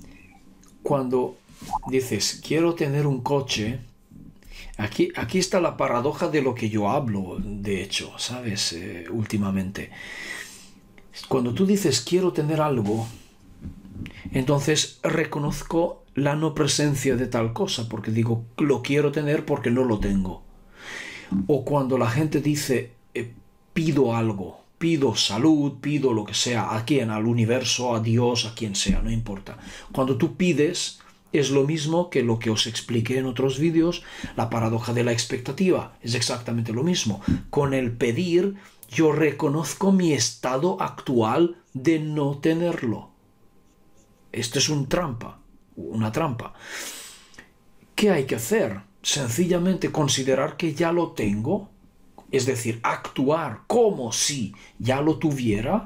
cuando dices quiero tener un coche, Aquí, aquí está la paradoja de lo que yo hablo, de hecho, ¿sabes? Eh, últimamente. Cuando tú dices quiero tener algo, entonces reconozco la no presencia de tal cosa, porque digo lo quiero tener porque no lo tengo. O cuando la gente dice eh, pido algo, pido salud, pido lo que sea, a quien, al universo, a Dios, a quien sea, no importa. Cuando tú pides... es lo mismo que lo que os expliqué en otros vídeos, la paradoja de la expectativa. Es exactamente lo mismo. Con el pedir, yo reconozco mi estado actual de no tenerlo. Esto es un trampa, una trampa. ¿Qué hay que hacer? Sencillamente considerar que ya lo tengo, es decir, actuar como si ya lo tuviera.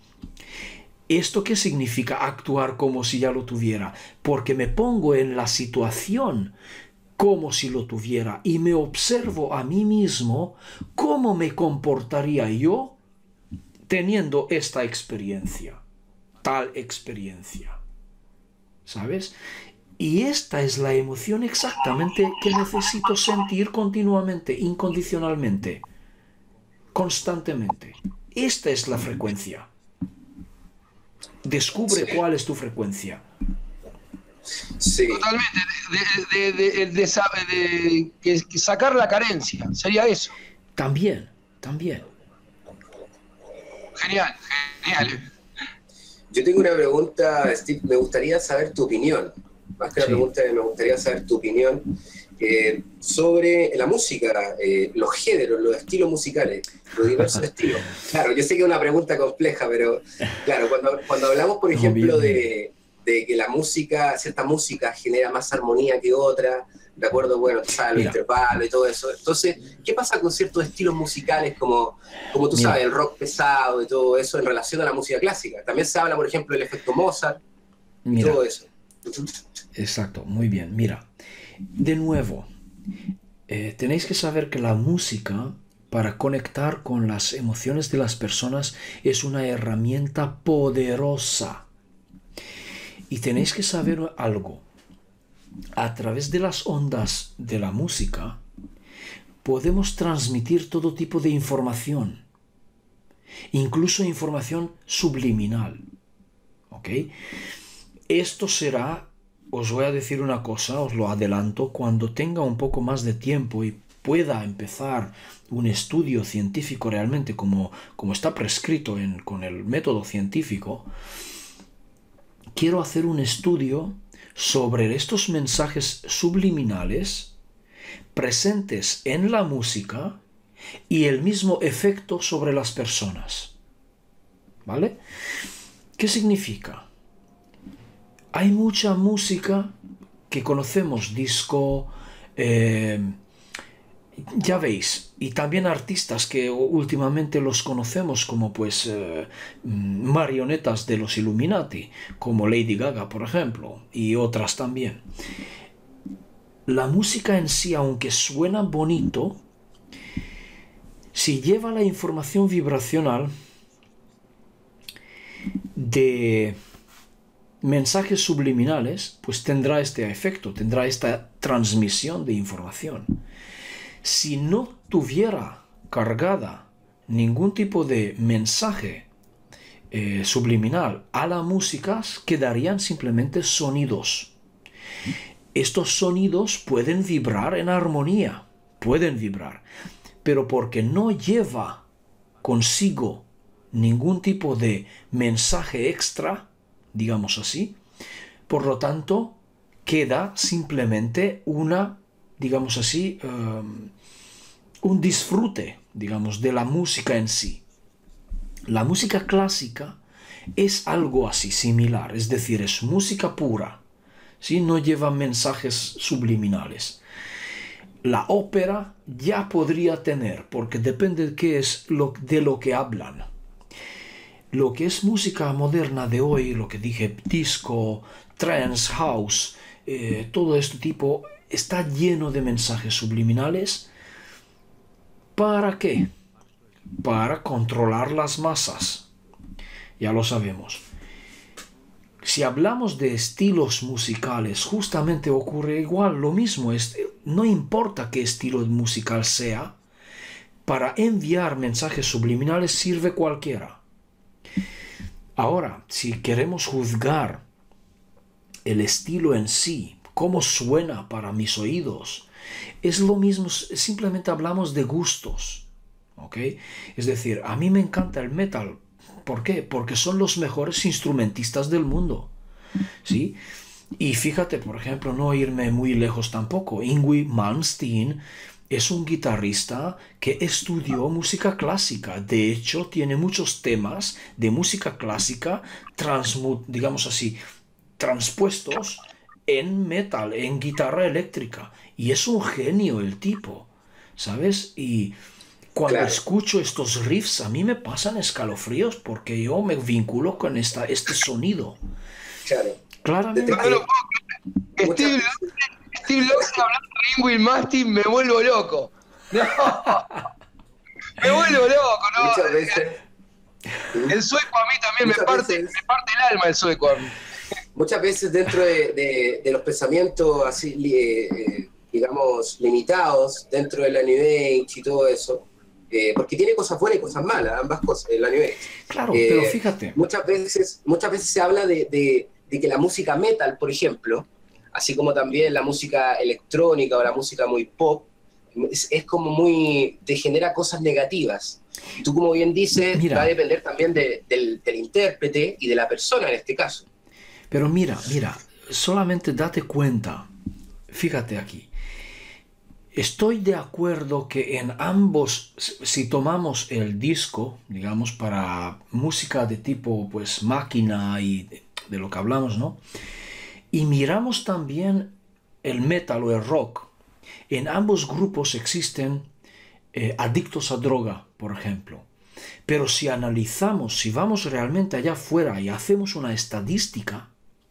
¿Esto qué significa actuar como si ya lo tuviera? Porque me pongo en la situación como si lo tuviera y me observo a mí mismo cómo me comportaría yo teniendo esta experiencia, tal experiencia. ¿Sabes? Y esta es la emoción exactamente que necesito sentir continuamente, incondicionalmente, constantemente. Esta es la frecuencia. Descubre sí. cuál es tu frecuencia. Sí. Totalmente. De, de, de, de, de, de que, que sacar la carencia. Sería eso. También, también. Genial, genial. Yo tengo una pregunta, Steve. Me gustaría saber tu opinión. Más que la sí. pregunta, me gustaría saber tu opinión eh, sobre la música, eh, los géneros, los estilos musicales, los diversos estilos. Claro, yo sé que es una pregunta compleja, pero claro, cuando, cuando hablamos, por ejemplo, de, de que la música, cierta música genera más armonía que otra, de acuerdo, bueno, tú sabes, los intervalos y todo eso. Entonces, ¿qué pasa con ciertos estilos musicales como, como tú Mira. sabes, el rock pesado y todo eso en relación a la música clásica? También se habla, por ejemplo, del efecto Mozart y Mira. todo eso. Exacto, muy bien. Mira, de nuevo, eh, tenéis que saber que la música, para conectar con las emociones de las personas, es una herramienta poderosa. Y tenéis que saber algo. A través de las ondas de la música, podemos transmitir todo tipo de información, incluso información subliminal. ¿Ok? Esto será... Os voy a decir una cosa, os lo adelanto, cuando tenga un poco más de tiempo y pueda empezar un estudio científico realmente como, como está prescrito en, con el método científico, quiero hacer un estudio sobre estos mensajes subliminales presentes en la música y el mismo efecto sobre las personas. ¿Vale? ¿Qué significa? Hay mucha música que conocemos, disco, eh, ya veis, y también artistas que últimamente los conocemos como pues eh, marionetas de los Illuminati, como Lady Gaga, por ejemplo, y otras también. La música en sí, aunque suena bonito, si lleva la información vibracional de mensajes subliminales, pues tendrá este efecto, tendrá esta transmisión de información. Si no tuviera cargada ningún tipo de mensaje eh, subliminal a la música quedarían simplemente sonidos. Estos sonidos pueden vibrar en armonía, pueden vibrar, pero porque no lleva consigo ningún tipo de mensaje extra, digamos así, por lo tanto, queda simplemente una, digamos así, um, un disfrute, digamos, de la música en sí. La música clásica es algo así similar, es decir, es música pura, ¿sí? No lleva mensajes subliminales. La ópera ya podría tener, porque depende de qué es lo, de lo que hablan. Lo que es música moderna de hoy, lo que dije, disco, trance, house, eh, todo este tipo, está lleno de mensajes subliminales. ¿Para qué? Para controlar las masas. Ya lo sabemos. Si hablamos de estilos musicales, justamente ocurre igual, lo mismo. Es, no importa qué estilo musical sea, para enviar mensajes subliminales sirve cualquiera. Ahora, si queremos juzgar el estilo en sí, cómo suena para mis oídos, es lo mismo, simplemente hablamos de gustos, ¿ok? Es decir, a mí me encanta el metal. ¿Por qué? Porque son los mejores instrumentistas del mundo, ¿sí? Y fíjate, por ejemplo, no irme muy lejos tampoco, Yngwie Malmsteen es un guitarrista que estudió música clásica. De hecho, tiene muchos temas de música clásica, transmu- digamos así, transpuestos en metal, en guitarra eléctrica. Y es un genio el tipo, ¿sabes? Y cuando Claro. escucho estos riffs, a mí me pasan escalofríos porque yo me vinculo con esta, este sonido. Claro. Claramente. No lo puedo creer. Muchas Steve, Steve Locke hablando de Yngwie Malmsteen, me vuelvo loco. No. Me vuelvo loco, ¿no? Muchas veces, El sueco a mí también me Muchas parte, veces- me parte el alma el sueco a mí. muchas veces dentro de, de- de los pensamientos así, li- eh, digamos, limitados, dentro de la New Age y todo eso, eh, porque tiene cosas buenas y cosas malas, ambas cosas, la New Age. Claro, Eh, pero fíjate. Muchas veces, muchas veces se habla de, de- de que la música metal, por ejemplo, así como también la música electrónica o la música muy pop, es, es como muy, te genera cosas negativas. Y tú, como bien dices, Mira. va a depender también de- del, del intérprete y de la persona en este caso. Pero mira, mira, solamente date cuenta, fíjate aquí, estoy de acuerdo que en ambos, si tomamos el disco, digamos, para música de tipo, pues, máquina y de, de lo que hablamos, ¿no? Y miramos también el metal o el rock, en ambos grupos existen eh, adictos a droga, por ejemplo. Pero si analizamos, si vamos realmente allá afuera y hacemos una estadística,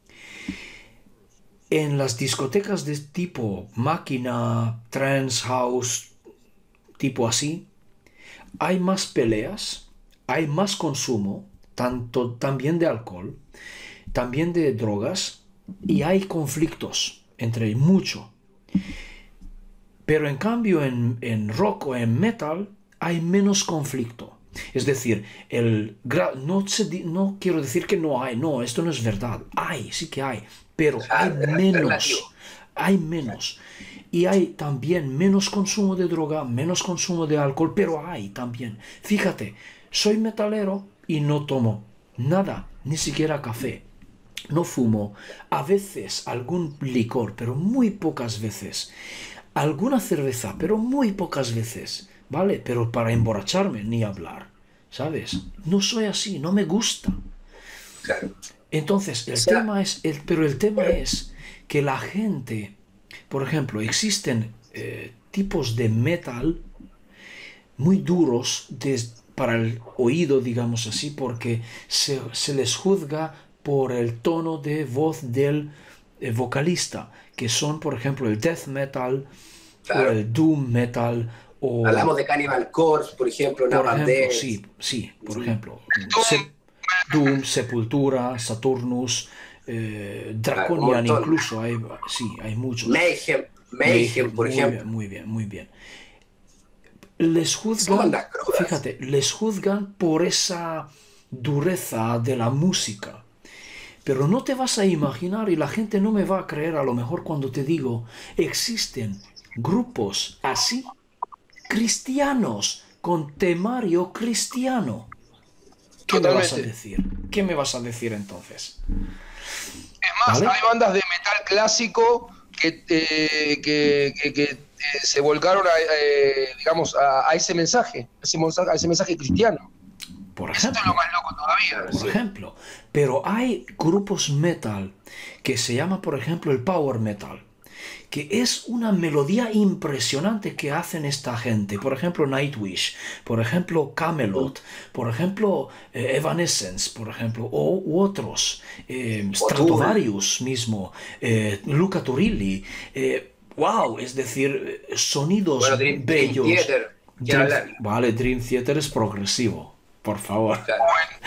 en las discotecas de tipo máquina, trance, house, tipo así, hay más peleas, hay más consumo, tanto también de alcohol, también de drogas, y hay conflictos entre mucho. Pero en cambio en, en rock o en metal hay menos conflicto. Es decir, el gra- no, se di- no quiero decir que no hay, no, esto no es verdad. Hay, sí que hay, pero hay Claro, es menos. relativo. Hay menos. Y hay también menos consumo de droga, menos consumo de alcohol, pero hay también. Fíjate, soy metalero y no tomo nada, ni siquiera café. No fumo, a veces algún licor, pero muy pocas veces. Alguna cerveza, pero muy pocas veces, ¿vale? Pero para emborracharme, ni hablar, ¿sabes? No soy así, no me gusta. Claro. Entonces, el O sea- tema es, el, pero el tema es que la gente, por ejemplo, existen eh, tipos de metal muy duros des- para el oído, digamos así, porque se, se les juzga por el tono de voz del eh, vocalista, que son, por ejemplo, el death metal Claro. o el doom metal o... Hablamos de Cannibal Corpse, por ejemplo, Por Napalm ejemplo, Death. sí, sí, por Sí. ejemplo. Se- Doom, Sepultura, Saturnus, eh, Draconian montón. incluso, hay, sí, hay muchos. Mayhem, Mayhem, por muy ejemplo. Bien, muy bien, muy bien. Les Son juzgan, bandas crudas. fíjate, les juzgan por esa, dureza de la música. Pero no te vas a imaginar, y la gente no me va a creer a lo mejor cuando te digo, existen grupos así, cristianos, con temario cristiano. ¿Qué me vas a decir? ¿Qué me vas a decir entonces? Es más, ¿Vale? hay bandas de metal clásico que, eh, que, que, que eh, se volcaron a, eh, digamos, a, a ese mensaje, a ese mensaje, a ese mensaje cristiano. Por Eso ejemplo, es lo más loco todavía. por Sí. ejemplo, pero hay grupos metal que se llama, por ejemplo, el power metal, que es una melodía impresionante que hacen esta gente. Por ejemplo, Nightwish, por ejemplo, Camelot, por ejemplo, eh, Evanescence, por ejemplo, o, u otros, eh, Stratovarius mismo, eh, Luca Turilli. Eh, wow, es decir, sonidos Bueno, Dream, bellos. Dream Theater, ¿qué Dream- hablar? vale, Dream Theater es progresivo, por favor. Claro.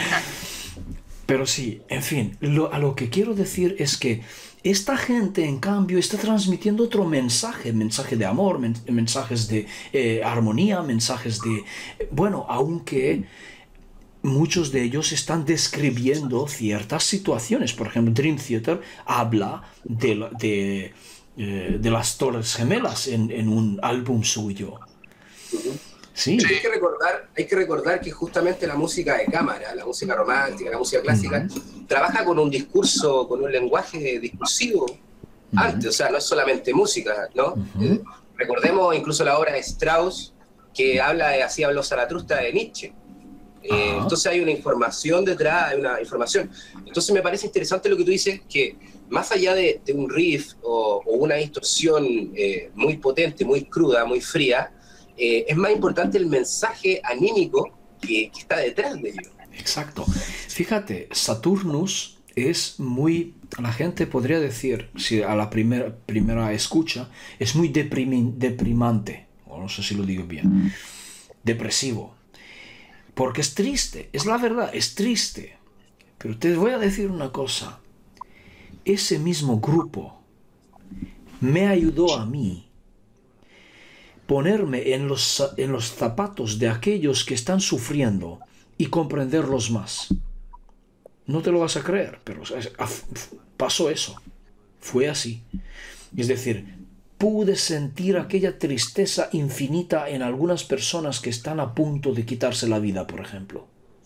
Pero sí, en fin, lo, a lo que quiero decir es que esta gente, en cambio, está transmitiendo otro mensaje, mensaje de amor, men- mensajes de eh, armonía, mensajes de... Bueno, aunque muchos de ellos están describiendo ciertas situaciones. Por ejemplo, Dream Theater habla de, la- de, eh, de las Torres Gemelas en, en un álbum suyo. Sí, Hay que recordar, hay que recordar que justamente la música de cámara, la música romántica, la música clásica, trabaja con un discurso, con un lenguaje discursivo antes, o sea, no es solamente música, ¿no? Eh, recordemos incluso la obra de Strauss, que habla de Así habló Zaratustra de Nietzsche. Eh, Ajá. entonces hay una información detrás, hay una información. Entonces me parece interesante lo que tú dices, que más allá de, de un riff o, o una distorsión eh, muy potente, muy cruda, muy fría, eh, es más importante el mensaje anímico que, que está detrás de ello. exacto. Fíjate, Saturnus es muy, la gente podría decir, si a la primera, primera escucha, es muy deprimi- deprimante, o no sé si lo digo bien, depresivo, porque es triste, es la verdad, es triste. Pero te voy a decir una cosa, ese mismo grupo me ayudó a mí ponerme en los, en los zapatos de aquellos que están sufriendo y comprenderlos más. No te lo vas a creer, pero pasó eso. Fue así. Es decir, pude sentir aquella tristeza infinita en algunas personas que están a punto de quitarse la vida, por ejemplo.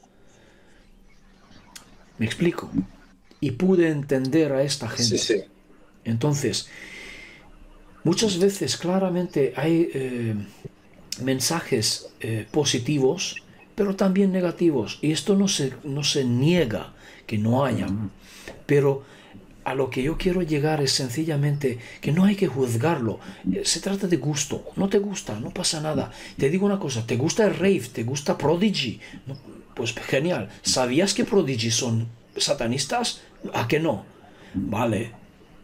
¿Me explico? Y pude entender a esta gente. Sí, sí. Entonces, muchas veces claramente hay eh, mensajes eh, positivos, pero también negativos. Y esto no se, no se niega que no haya. Pero a lo que yo quiero llegar es sencillamente que no hay que juzgarlo. Eh, Se trata de gusto. No te gusta, no pasa nada. Te digo una cosa, ¿te gusta el rave? ¿Te gusta Prodigy? No, pues genial. ¿Sabías que Prodigy son satanistas? ¿A que no? Vale.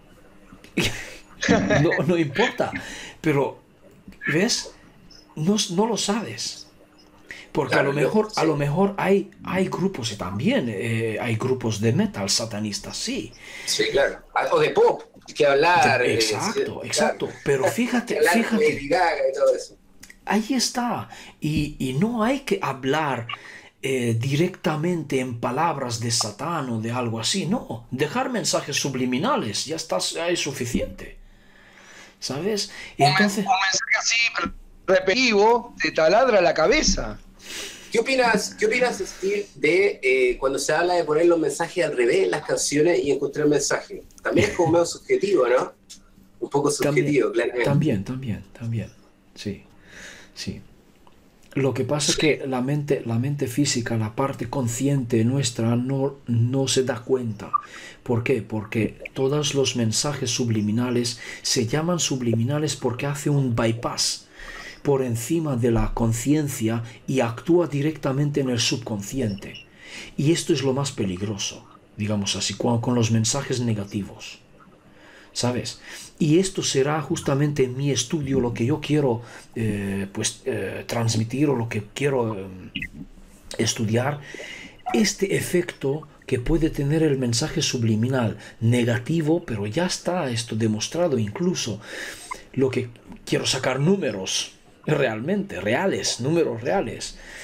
No, no importa. Pero, ¿ves? No, no lo sabes. Porque Claro, a lo mejor, sí. a lo mejor hay, hay grupos y también eh, hay grupos de metal satanistas, sí. Sí, claro. O de pop, que hablar. De- eh, exacto, sí, exacto. claro. Pero fíjate, Que hablar de fíjate, Lady Gaga y todo eso. ahí está. Y, y no hay que hablar eh, directamente en palabras de Satán o de algo así, no. Dejar mensajes subliminales, ya está, ya es suficiente. ¿Sabes? Y Un, men- entonces, un mensaje así repetitivo te taladra la cabeza. ¿Qué opinas, ¿Qué opinas, Steve, de eh, cuando se habla de poner los mensajes al revés en las canciones y encontrar mensajes? También es como medio subjetivo, ¿no? Un poco subjetivo, claramente. también, también, también. Sí, sí. Lo que pasa es que la mente, la mente física, la parte consciente nuestra, no, no se da cuenta. ¿Por qué? Porque todos los mensajes subliminales se llaman subliminales porque hace un bypass por encima de la conciencia y actúa directamente en el subconsciente. Y esto es lo más peligroso, digamos así, con, con los mensajes negativos. ¿Sabes? Y esto será justamente en mi estudio lo que yo quiero eh, pues, eh, transmitir o lo que quiero eh, estudiar. Este efecto que puede tener el mensaje subliminal negativo, pero ya está esto demostrado incluso. Lo que quiero sacar números realmente, reales, números reales.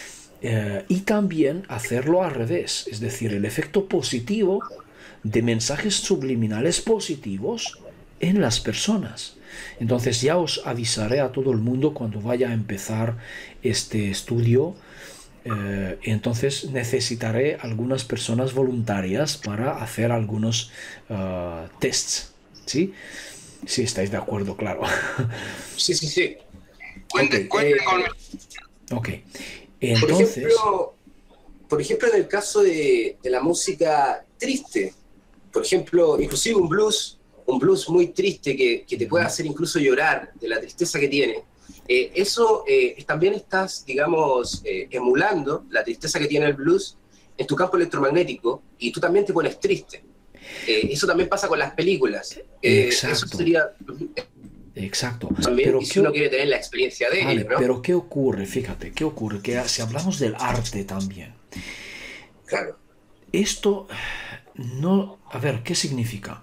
eh, y también hacerlo al revés, es decir, el efecto positivo de mensajes subliminales positivos en las personas. Entonces ya os avisaré a todo el mundo cuando vaya a empezar este estudio. Eh, entonces necesitaré algunas personas voluntarias para hacer algunos uh, tests, ¿sí? Si estáis de acuerdo, claro. Sí, sí, sí. Cuenten, Ok, cuenten eh, Ok. Por Entonces, ejemplo, por ejemplo, en el caso de, de la música triste, por ejemplo, inclusive un blues, un blues muy triste que, que te puede hacer incluso llorar de la tristeza que tiene, eh, eso eh, también estás, digamos, eh, emulando la tristeza que tiene el blues en tu campo electromagnético y tú también te pones triste. Eh, eso también pasa con las películas. Eh, eso exacto, sería exacto. también, Pero y si ¿qué, uno quiere tener la experiencia de vale, ello, ¿no? pero ¿qué ocurre? Fíjate, ¿qué ocurre? Que si hablamos del arte también, Claro. esto no... A ver, ¿qué significa?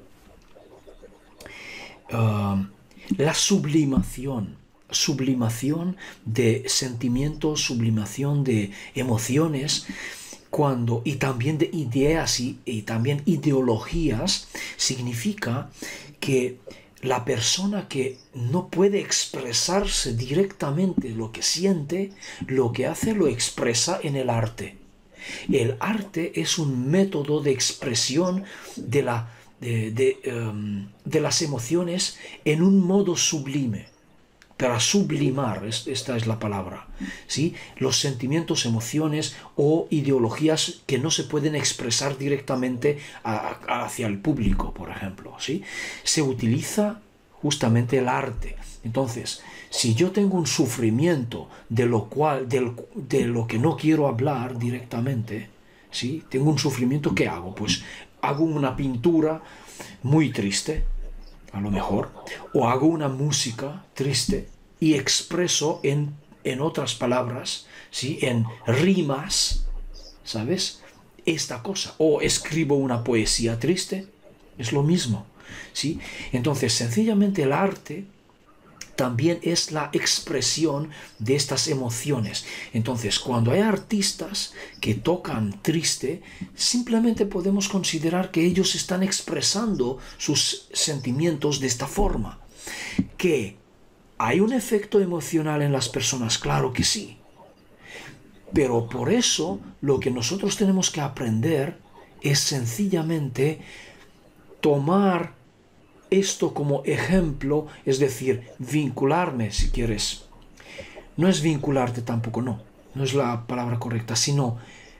Uh, la sublimación, sublimación de sentimientos, sublimación de emociones, cuando, y también de ideas y, y también ideologías, significa que la persona que no puede expresarse directamente lo que siente, lo que hace lo expresa en el arte. El arte es un método de expresión de, la, de, de, um, de las emociones en un modo sublime. Para sublimar, esta es la palabra, ¿sí? Los sentimientos, emociones o ideologías que no se pueden expresar directamente a, a, hacia el público, por ejemplo, ¿sí? Se utiliza justamente el arte. Entonces, si yo tengo un sufrimiento de lo cual, de, de lo que no quiero hablar directamente, ¿sí? Tengo un sufrimiento, ¿qué hago? Pues hago una pintura muy triste, a lo mejor, o hago una música triste y expreso en, en otras palabras, ¿sí? En rimas, ¿sabes? Esta cosa, o escribo una poesía triste, es lo mismo, ¿sí? Entonces, sencillamente el arte también es la expresión de estas emociones. Entonces, cuando hay artistas que tocan triste, simplemente podemos considerar que ellos están expresando sus sentimientos de esta forma. ¿Que hay un efecto emocional en las personas? Claro que sí. Pero por eso lo que nosotros tenemos que aprender es sencillamente tomar esto como ejemplo, es decir, vincularme, si quieres. No es vincularte tampoco, no. No es la palabra correcta, sino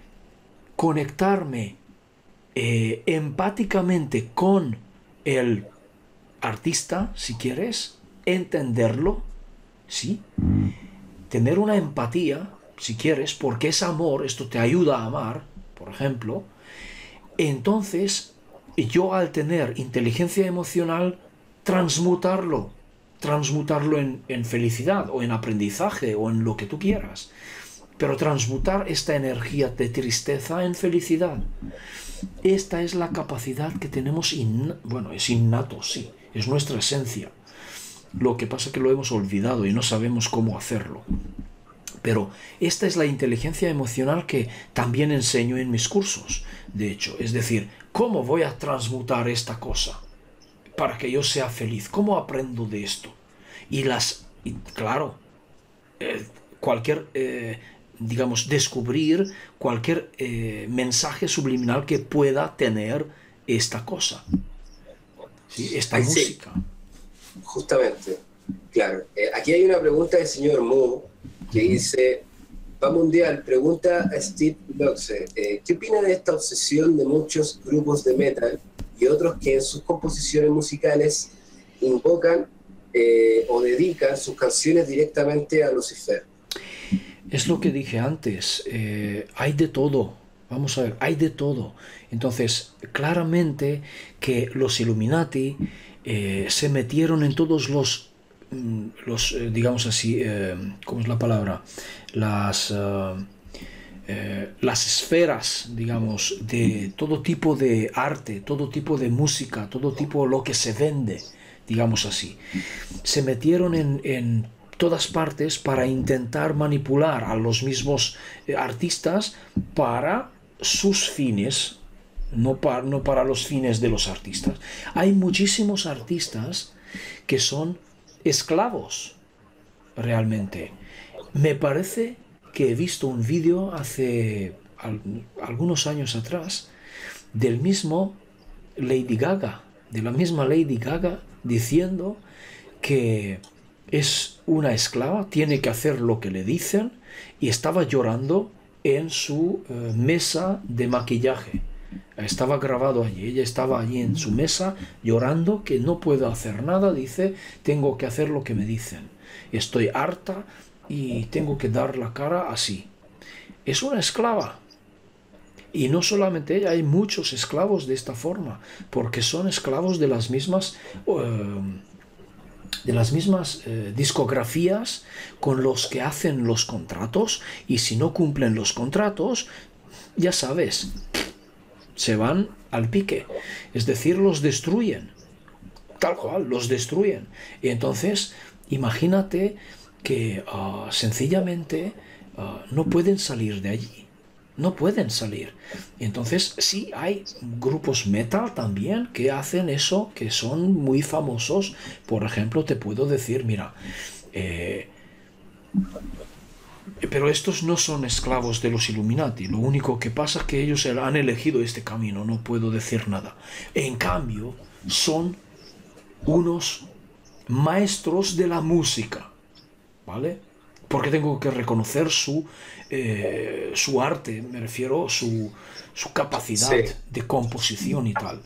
conectarme eh, empáticamente con el artista, si quieres, entenderlo, ¿sí? Tener una empatía, si quieres, porque es amor, esto te ayuda a amar, por ejemplo. Entonces, yo al tener inteligencia emocional, transmutarlo, transmutarlo en, en felicidad o en aprendizaje o en lo que tú quieras. Pero transmutar esta energía de tristeza en felicidad. Esta es la capacidad que tenemos, in, bueno, es innato, sí, es nuestra esencia. Lo que pasa es que lo hemos olvidado y no sabemos cómo hacerlo. Pero esta es la inteligencia emocional que también enseño en mis cursos, de hecho. Es decir, ¿cómo voy a transmutar esta cosa para que yo sea feliz? ¿Cómo aprendo de esto? Y las, y claro, eh, cualquier, eh, digamos, descubrir cualquier eh, mensaje subliminal que pueda tener esta cosa, ¿sí? Esta Ay, música. Sí, justamente, claro. Eh, aquí hay una pregunta del señor Mu que dice: Paz Mundial pregunta a Steve Luxe, eh, ¿qué opina de esta obsesión de muchos grupos de metal y otros que en sus composiciones musicales invocan eh, o dedican sus canciones directamente a Lucifer? Es lo que dije antes, eh, hay de todo, vamos a ver, hay de todo. Entonces, claramente que los Illuminati eh, se metieron en todos los los, eh, digamos así, eh, ¿cómo es la palabra? Las, uh, eh, las esferas, digamos, de todo tipo de arte, todo tipo de música, todo tipo de lo que se vende, digamos así. Se metieron en, en todas partes para intentar manipular a los mismos eh, artistas para sus fines, no para, no para los fines de los artistas. Hay muchísimos artistas que son esclavos, realmente. Me parece que he visto un vídeo hace al, algunos años atrás del mismo Lady Gaga, de la misma Lady Gaga, diciendo que es una esclava, tiene que hacer lo que le dicen, y estaba llorando en su eh, mesa de maquillaje. Estaba grabado allí, ella estaba allí en su mesa llorando que no puedo hacer nada, dice, tengo que hacer lo que me dicen. Estoy harta y tengo que dar la cara así. Es una esclava. Y no solamente ella, hay muchos esclavos de esta forma, porque son esclavos de las mismas, uh, de las mismas uh, discografías con los que hacen los contratos, y si no cumplen los contratos, ya sabes, se van al pique, es decir, los destruyen, tal cual, los destruyen. Y entonces, imagínate que uh, sencillamente uh, no pueden salir de allí. No pueden salir. Y entonces sí hay grupos metal también que hacen eso, que son muy famosos. Por ejemplo, te puedo decir, mira, eh, pero estos no son esclavos de los Illuminati. Lo único que pasa es que ellos han elegido este camino, no puedo decir nada. En cambio, son unos maestros de la música, ¿vale? Porque tengo que reconocer su, eh, su arte, me refiero, su, su capacidad sí. de composición y tal.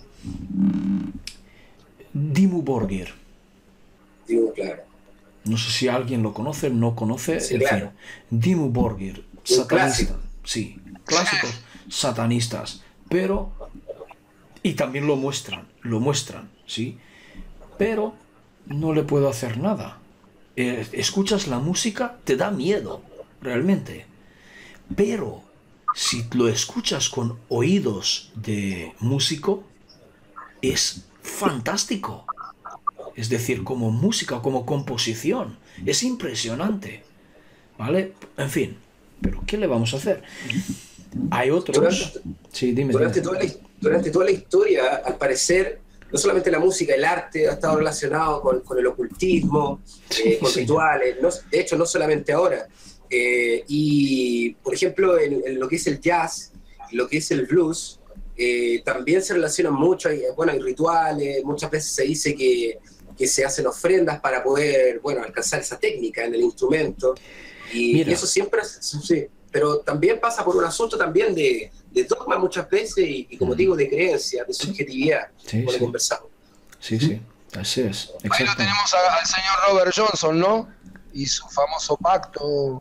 Dimmu Borgir. Dimmu, claro. No sé si alguien lo conoce, no conoce, sí, en claro. fin. Dimmu Borgir, satanista. Sí, clásicos satanistas. Pero, y también lo muestran, lo muestran, ¿sí? Pero no le puedo hacer nada. Eh, escuchas la música, te da miedo, realmente. Pero si lo escuchas con oídos de músico, es fantástico. Es decir, como música, como composición, es impresionante, ¿vale? En fin, pero ¿qué le vamos a hacer? Hay otros... Durante, sí, dime, durante, dime. Toda la, durante toda la historia, al parecer... No solamente la música, el arte ha estado relacionado con, con el ocultismo, eh, con sí, rituales, no, de hecho no solamente ahora. Eh, y, por ejemplo, en, en lo que es el jazz, lo que es el blues, eh, también se relacionan mucho, hay, bueno, hay rituales, muchas veces se dice que, que se hacen ofrendas para poder, bueno, alcanzar esa técnica en el instrumento, y, y eso siempre, sí, pero también pasa por un asunto también de... de dogma muchas veces y, y como digo, de creencia, de subjetividad, sí, como sí. le conversamos. Sí, sí, así es. Exacto. Ahí lo tenemos a, al señor Robert Johnson, ¿no? Y su famoso pacto.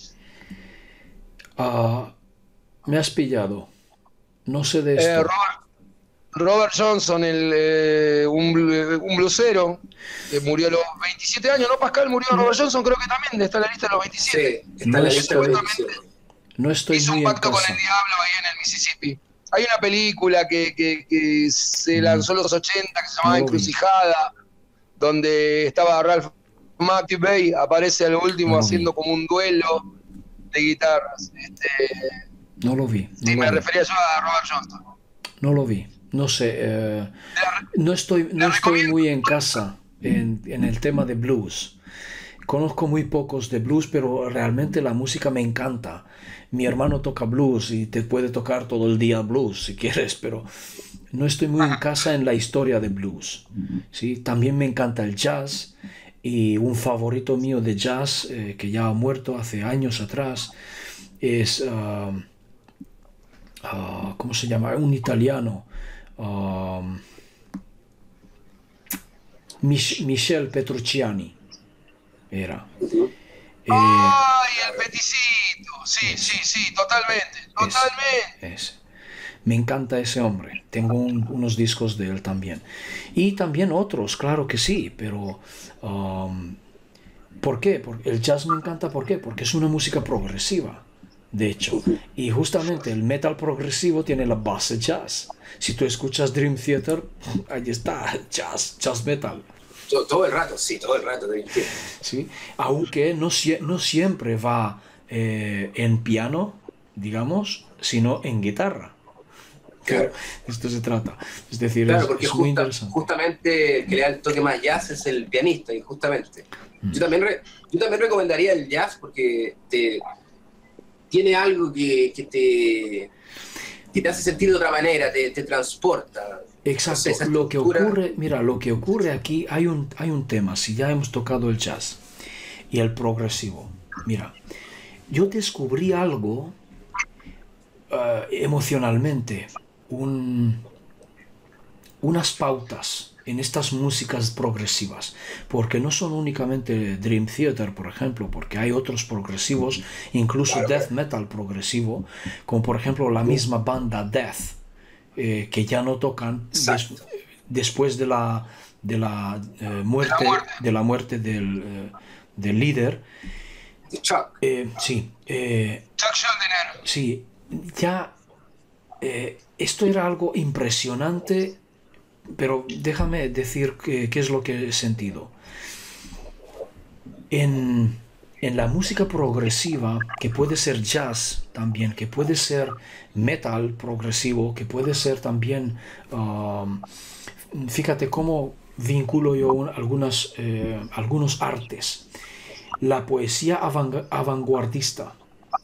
Uh, me has pillado. No sé de esto. Eh, Robert, Robert Johnson, el, eh, un, un blusero, que murió a los veintisiete años, ¿no, Pascal? Murió Robert Johnson, creo que también está en la lista de los veintisiete. Sí, está en la lista de los veintisiete. No estoy hizo muy un pacto en casa. con el diablo ahí en el Mississippi. Hay una película que, que, que se lanzó en los ochenta que se llamaba no Encrucijada, donde estaba Ralph McTibay, aparece a lo último no lo haciendo vi. como un duelo de guitarras. Este, no lo vi. No sí, lo me vi. refería yo a Robert Johnson. No lo vi. No sé. Eh, no estoy, no estoy muy en casa en, en el tema de blues. Conozco muy pocos de blues, pero realmente la música me encanta. Mi hermano toca blues y te puede tocar todo el día blues si quieres, pero no estoy muy en casa en la historia de blues. ¿Sí? También me encanta el jazz, y un favorito mío de jazz, eh, que ya ha muerto hace años atrás, es, uh, uh, ¿cómo se llama? Un italiano, uh, Mich- Michel Petrucciani. Era. Eh, ¡Ay, el peticito! Sí, ese. sí, sí, totalmente, totalmente. Ese, ese. Me encanta ese hombre. Tengo un, unos discos de él también. Y también otros, claro que sí, pero... Um, ¿por qué? Porque el jazz me encanta, ¿por qué? Porque es una música progresiva, de hecho. Y justamente el metal progresivo tiene la base jazz. Si tú escuchas Dream Theater, ahí está, jazz, jazz metal. Todo, todo el rato, sí, todo el rato. ¿Sí? Aunque no, no siempre va eh, en piano, digamos, sino en guitarra. Claro. Esto se trata. Es decir, claro, es, porque es justa, muy interesante. Justamente el que le da el toque más jazz es el pianista, y justamente. Mm. Yo, también re, yo también recomendaría el jazz porque te, tiene algo que, que, te, que te hace sentir de otra manera, te, te transporta. Exacto. No sé, lo que ocurre, mira, lo que ocurre aquí, hay un, hay un tema, si ya hemos tocado el jazz y el progresivo. Mira, yo descubrí algo uh, emocionalmente, un, unas pautas en estas músicas progresivas, porque no son únicamente Dream Theater, por ejemplo, porque hay otros progresivos, incluso claro, death metal progresivo, como por ejemplo la misma banda Death, eh, que ya no tocan des, después de la, de la, eh, muerte, de la muerte del, eh, del líder. Chuck. Eh, sí. Eh, Chuck Schuldiner. Sí, ya eh, esto era algo impresionante, pero déjame decir qué es lo que he sentido. En, en la música progresiva, que puede ser jazz también, que puede ser metal progresivo, que puede ser también, um, fíjate cómo vinculo yo un, algunas, eh, algunos artes. La poesía avant, avantguardista,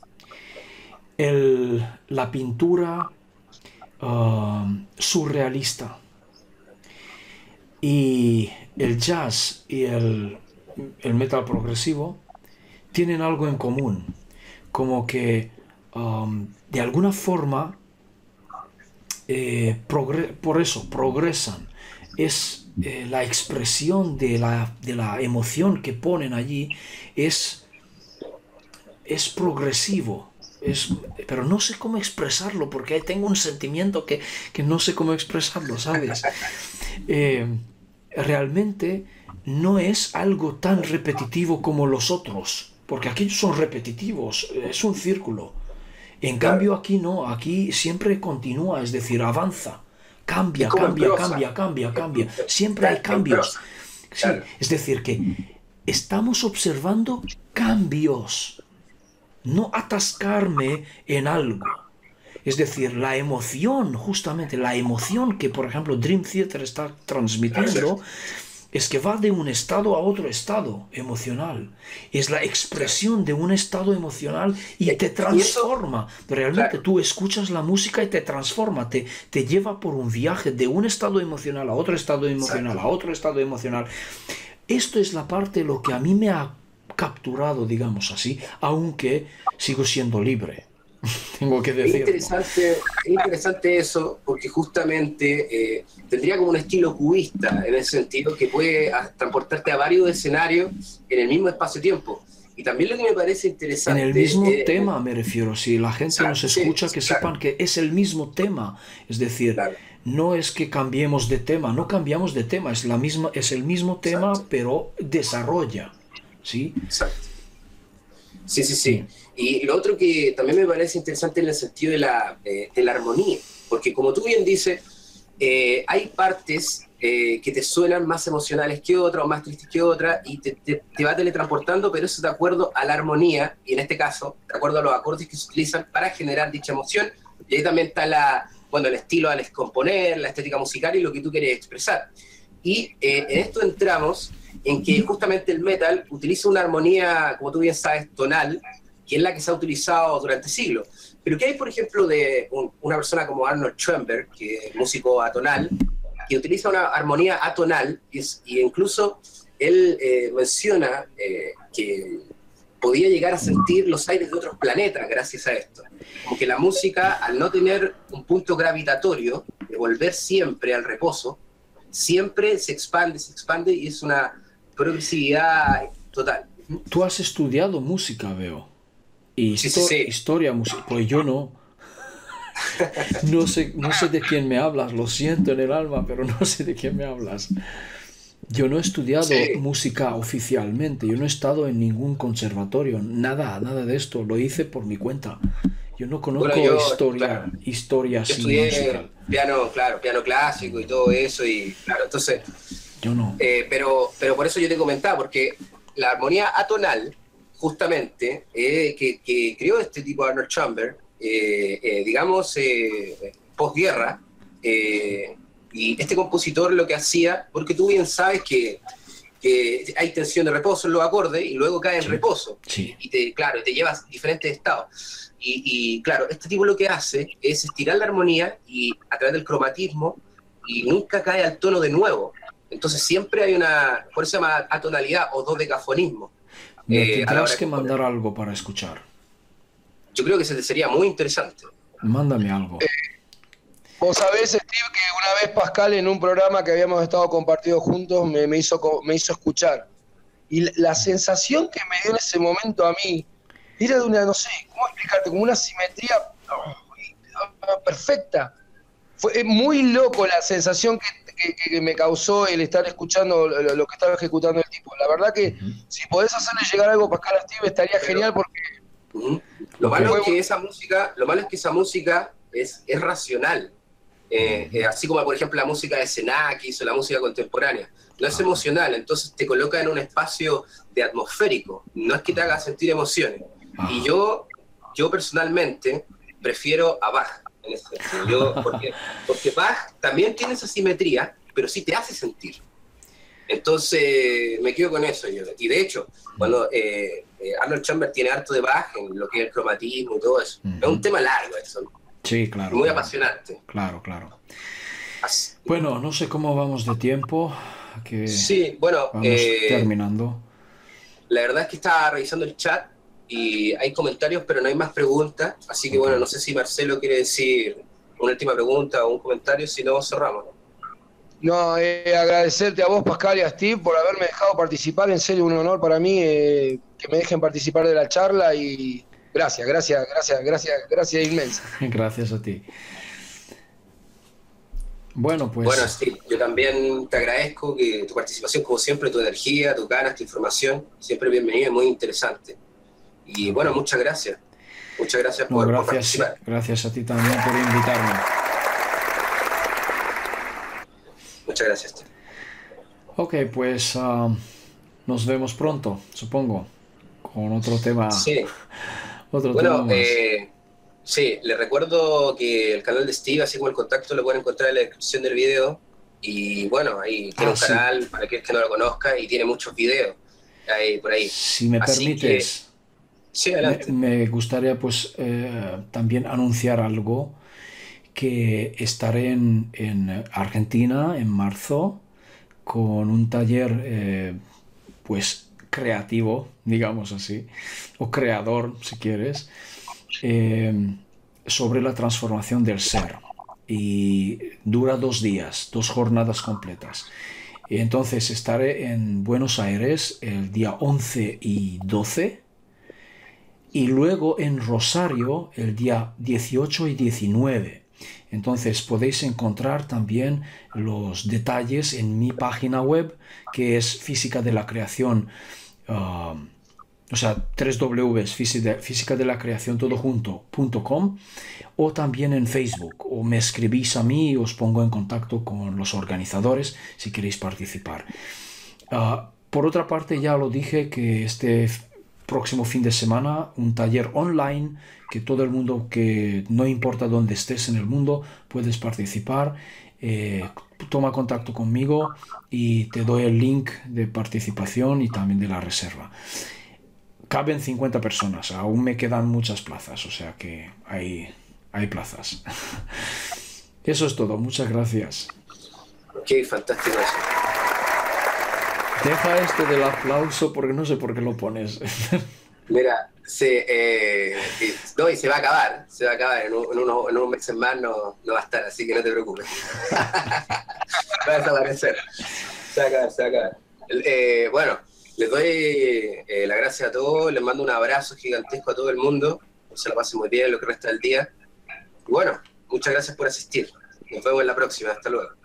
el, la pintura uh, surrealista y el jazz y el, el metal progresivo tienen algo en común, como que um, de alguna forma eh, por eso progresan. Es eh, la expresión de la, de la emoción que ponen allí es, es progresivo. Es, pero no sé cómo expresarlo, porque tengo un sentimiento que, que no sé cómo expresarlo, ¿sabes? Eh, realmente no es algo tan repetitivo como los otros, porque aquellos son repetitivos, es un círculo. En claro. cambio aquí no, aquí siempre continúa, es decir, avanza, cambia, cambia, cambia, cambia, cambia, siempre hay cambios. Sí, claro. Es decir, que estamos observando cambios. No atascarme en algo. Es decir, la emoción, justamente la emoción que, por ejemplo, Dream Theater está transmitiendo, es que va de un estado a otro estado emocional. Es la expresión de un estado emocional y te transforma. Realmente tú escuchas la música y te transforma, te, te lleva por un viaje de un estado emocional a otro estado emocional, a otro estado emocional. Esto es la parte lo que a mí me ha capturado, digamos así, aunque sigo siendo libre. Tengo que decirlo. Es interesante, es interesante eso, porque justamente eh, tendría como un estilo cubista, en ese sentido, que puede a, transportarte a varios escenarios en el mismo espacio-tiempo. Y también lo que me parece interesante... En el mismo eh, tema me refiero, si la gente claro, nos escucha, sí, que claro. sepan que es el mismo tema. Es decir, claro. no es que cambiemos de tema, no cambiamos de tema, es, la misma, es el mismo tema, exacto. pero desarrolla. ¿Sí? Exacto. Sí, sí, sí. Y lo otro que también me parece interesante en el sentido de la, eh, de la armonía, porque como tú bien dices, eh, hay partes eh, que te suenan más emocionales que otras o más tristes que otras y te, te, te va teletransportando, pero eso de acuerdo a la armonía, y en este caso, de acuerdo a los acordes que se utilizan para generar dicha emoción, y ahí también está la, bueno, el estilo al componer, la estética musical y lo que tú quieres expresar. Y eh, en esto entramos en que justamente el metal utiliza una armonía, como tú bien sabes, tonal, que es la que se ha utilizado durante siglos. Pero ¿qué hay, por ejemplo, de un, una persona como Arnold Schoenberg, que es músico atonal, que utiliza una armonía atonal, y, es, y incluso él eh, menciona eh, que podía llegar a sentir los aires de otros planetas gracias a esto? Como que la música, al no tener un punto gravitatorio, de volver siempre al reposo, siempre se expande, se expande y es una progresividad total. Tú has estudiado música, veo. Y sí, sí, sí. historia musical, pues yo no. No sé, no sé de quién me hablas, lo siento en el alma, pero no sé de quién me hablas. Yo no he estudiado sí. música oficialmente, yo no he estado en ningún conservatorio, nada, nada de esto, lo hice por mi cuenta. Yo no conozco bueno, yo, historia, claro, historia yo así estudié musical. Piano, claro, piano clásico y todo eso, y claro, entonces Yo no. Eh, pero, pero por eso yo te comentaba, porque la armonía atonal, justamente, eh, que, que creó este tipo Arnold Schoenberg, eh, eh, digamos, eh, posguerra, eh, y este compositor lo que hacía, porque tú bien sabes que, que hay tensión de reposo en los acordes y luego cae en Sí, reposo, sí. y te, claro, te llevas diferentes estados. Y, y claro, este tipo lo que hace es estirar la armonía y a través del cromatismo, y nunca cae al tono de nuevo. Entonces siempre hay una, por eso se llama atonalidad o dodecafonismo. Me Eh, a la hora tendrás de que componer. mandar algo para escuchar. Yo creo que se- sería muy interesante. Mándame algo. Vos sabés, Steve, que una vez Pascal en un programa que habíamos estado compartidos juntos me, me hizo, co- me hizo escuchar. Y la, la sensación que me dio en ese momento a mí era de una, no sé, ¿cómo explicarte? Como una simetría oh, perfecta. Fue muy loco la sensación que, que- que me causó el estar escuchando lo, lo que estaba ejecutando el tipo. La verdad que Ujú. si podés hacerle llegar algo a Pascal a Steve estaría Pero, genial porque ujú. Lo Ok. malo fue es que esa música, lo malo es que esa música es, es racional. Eh, eh, así como por ejemplo la música de Xenakis o la música contemporánea. No es Ajá. emocional, entonces te coloca en un espacio de atmosférico. No es que te haga sentir emociones. Ajá. Y yo, yo personalmente prefiero a Bach en ese sentido. Yo, porque, porque Bach también tiene esa simetría, pero sí te hace sentir. Entonces me quedo con eso yo. Y de hecho, cuando eh, eh, Arnold Schoenberg tiene harto de Bach en lo que es el cromatismo y todo eso, Ujú. es un tema largo eso, Sí, claro. muy claro. apasionante. Claro, claro. Así- Bueno, no sé cómo vamos de tiempo, que Sí, bueno, vamos eh, terminando. la verdad es que estaba revisando el chat y hay comentarios, pero no hay más preguntas. Así que Ok. bueno, no sé si Marcelo quiere decir una última pregunta o un comentario, si no, cerramos. no, eh, agradecerte a vos, Pascal, y a Steve por haberme dejado participar. En serio, un honor para mí eh, que me dejen participar de la charla y gracias, gracias, gracias, gracias, gracias inmensa. Gracias a ti. Bueno, pues Bueno, sí, yo también te agradezco que tu participación, como siempre, tu energía, tus ganas, tu información, siempre bienvenida y muy interesante. Y bueno, muchas gracias. Muchas gracias no, por, por gracias, participar. gracias a ti también por invitarme. Muchas gracias. Steve. Ok, pues ah, nos vemos pronto, supongo, con otro tema, Sí, otro tema bueno, más. eh, sí, les recuerdo que el canal de Steve, así como el contacto, lo pueden encontrar en la descripción del video. Y bueno, ahí tiene Ah, un sí. canal para aquel que no lo conozca y tiene muchos videos ahí, por ahí. Si me Así permites, Sí, me, adelante. me gustaría pues eh, también anunciar algo, que estaré en, en Argentina en marzo con un taller eh, pues creativo, digamos así, o creador si quieres, eh, sobre la transformación del ser. Y dura dos días, dos jornadas completas. Y entonces estaré en Buenos Aires el día once y doce y luego en Rosario el día dieciocho y diecinueve. Entonces podéis encontrar también los detalles en mi página web, que es Física de la Creación, uh, o sea, tres doble u física de la creación todo junto punto com, o también en Facebook, o me escribís a mí y os pongo en contacto con los organizadores si queréis participar. Uh, por otra parte, ya lo dije que este próximo fin de semana un taller online que todo el mundo, que no importa dónde estés en el mundo, puedes participar. Eh, toma contacto conmigo y te doy el link de participación y también de la reserva. Caben cincuenta personas, aún me quedan muchas plazas, o sea que hay, hay plazas. Eso es todo, muchas gracias. Ok, fantástico eso. Deja este del aplauso porque no sé por qué lo pones. Mira, se, eh, eh, no, y se va a acabar, se va a acabar, en, un, en, unos, en unos meses más no, no va a estar, así que no te preocupes. Va a desaparecer, se va a acabar, se va a acabar. Eh, bueno, les doy eh, las gracias a todos, les mando un abrazo gigantesco a todo el mundo, que se lo pasen muy bien lo que resta del día. Y bueno, muchas gracias por asistir, nos vemos en la próxima, hasta luego.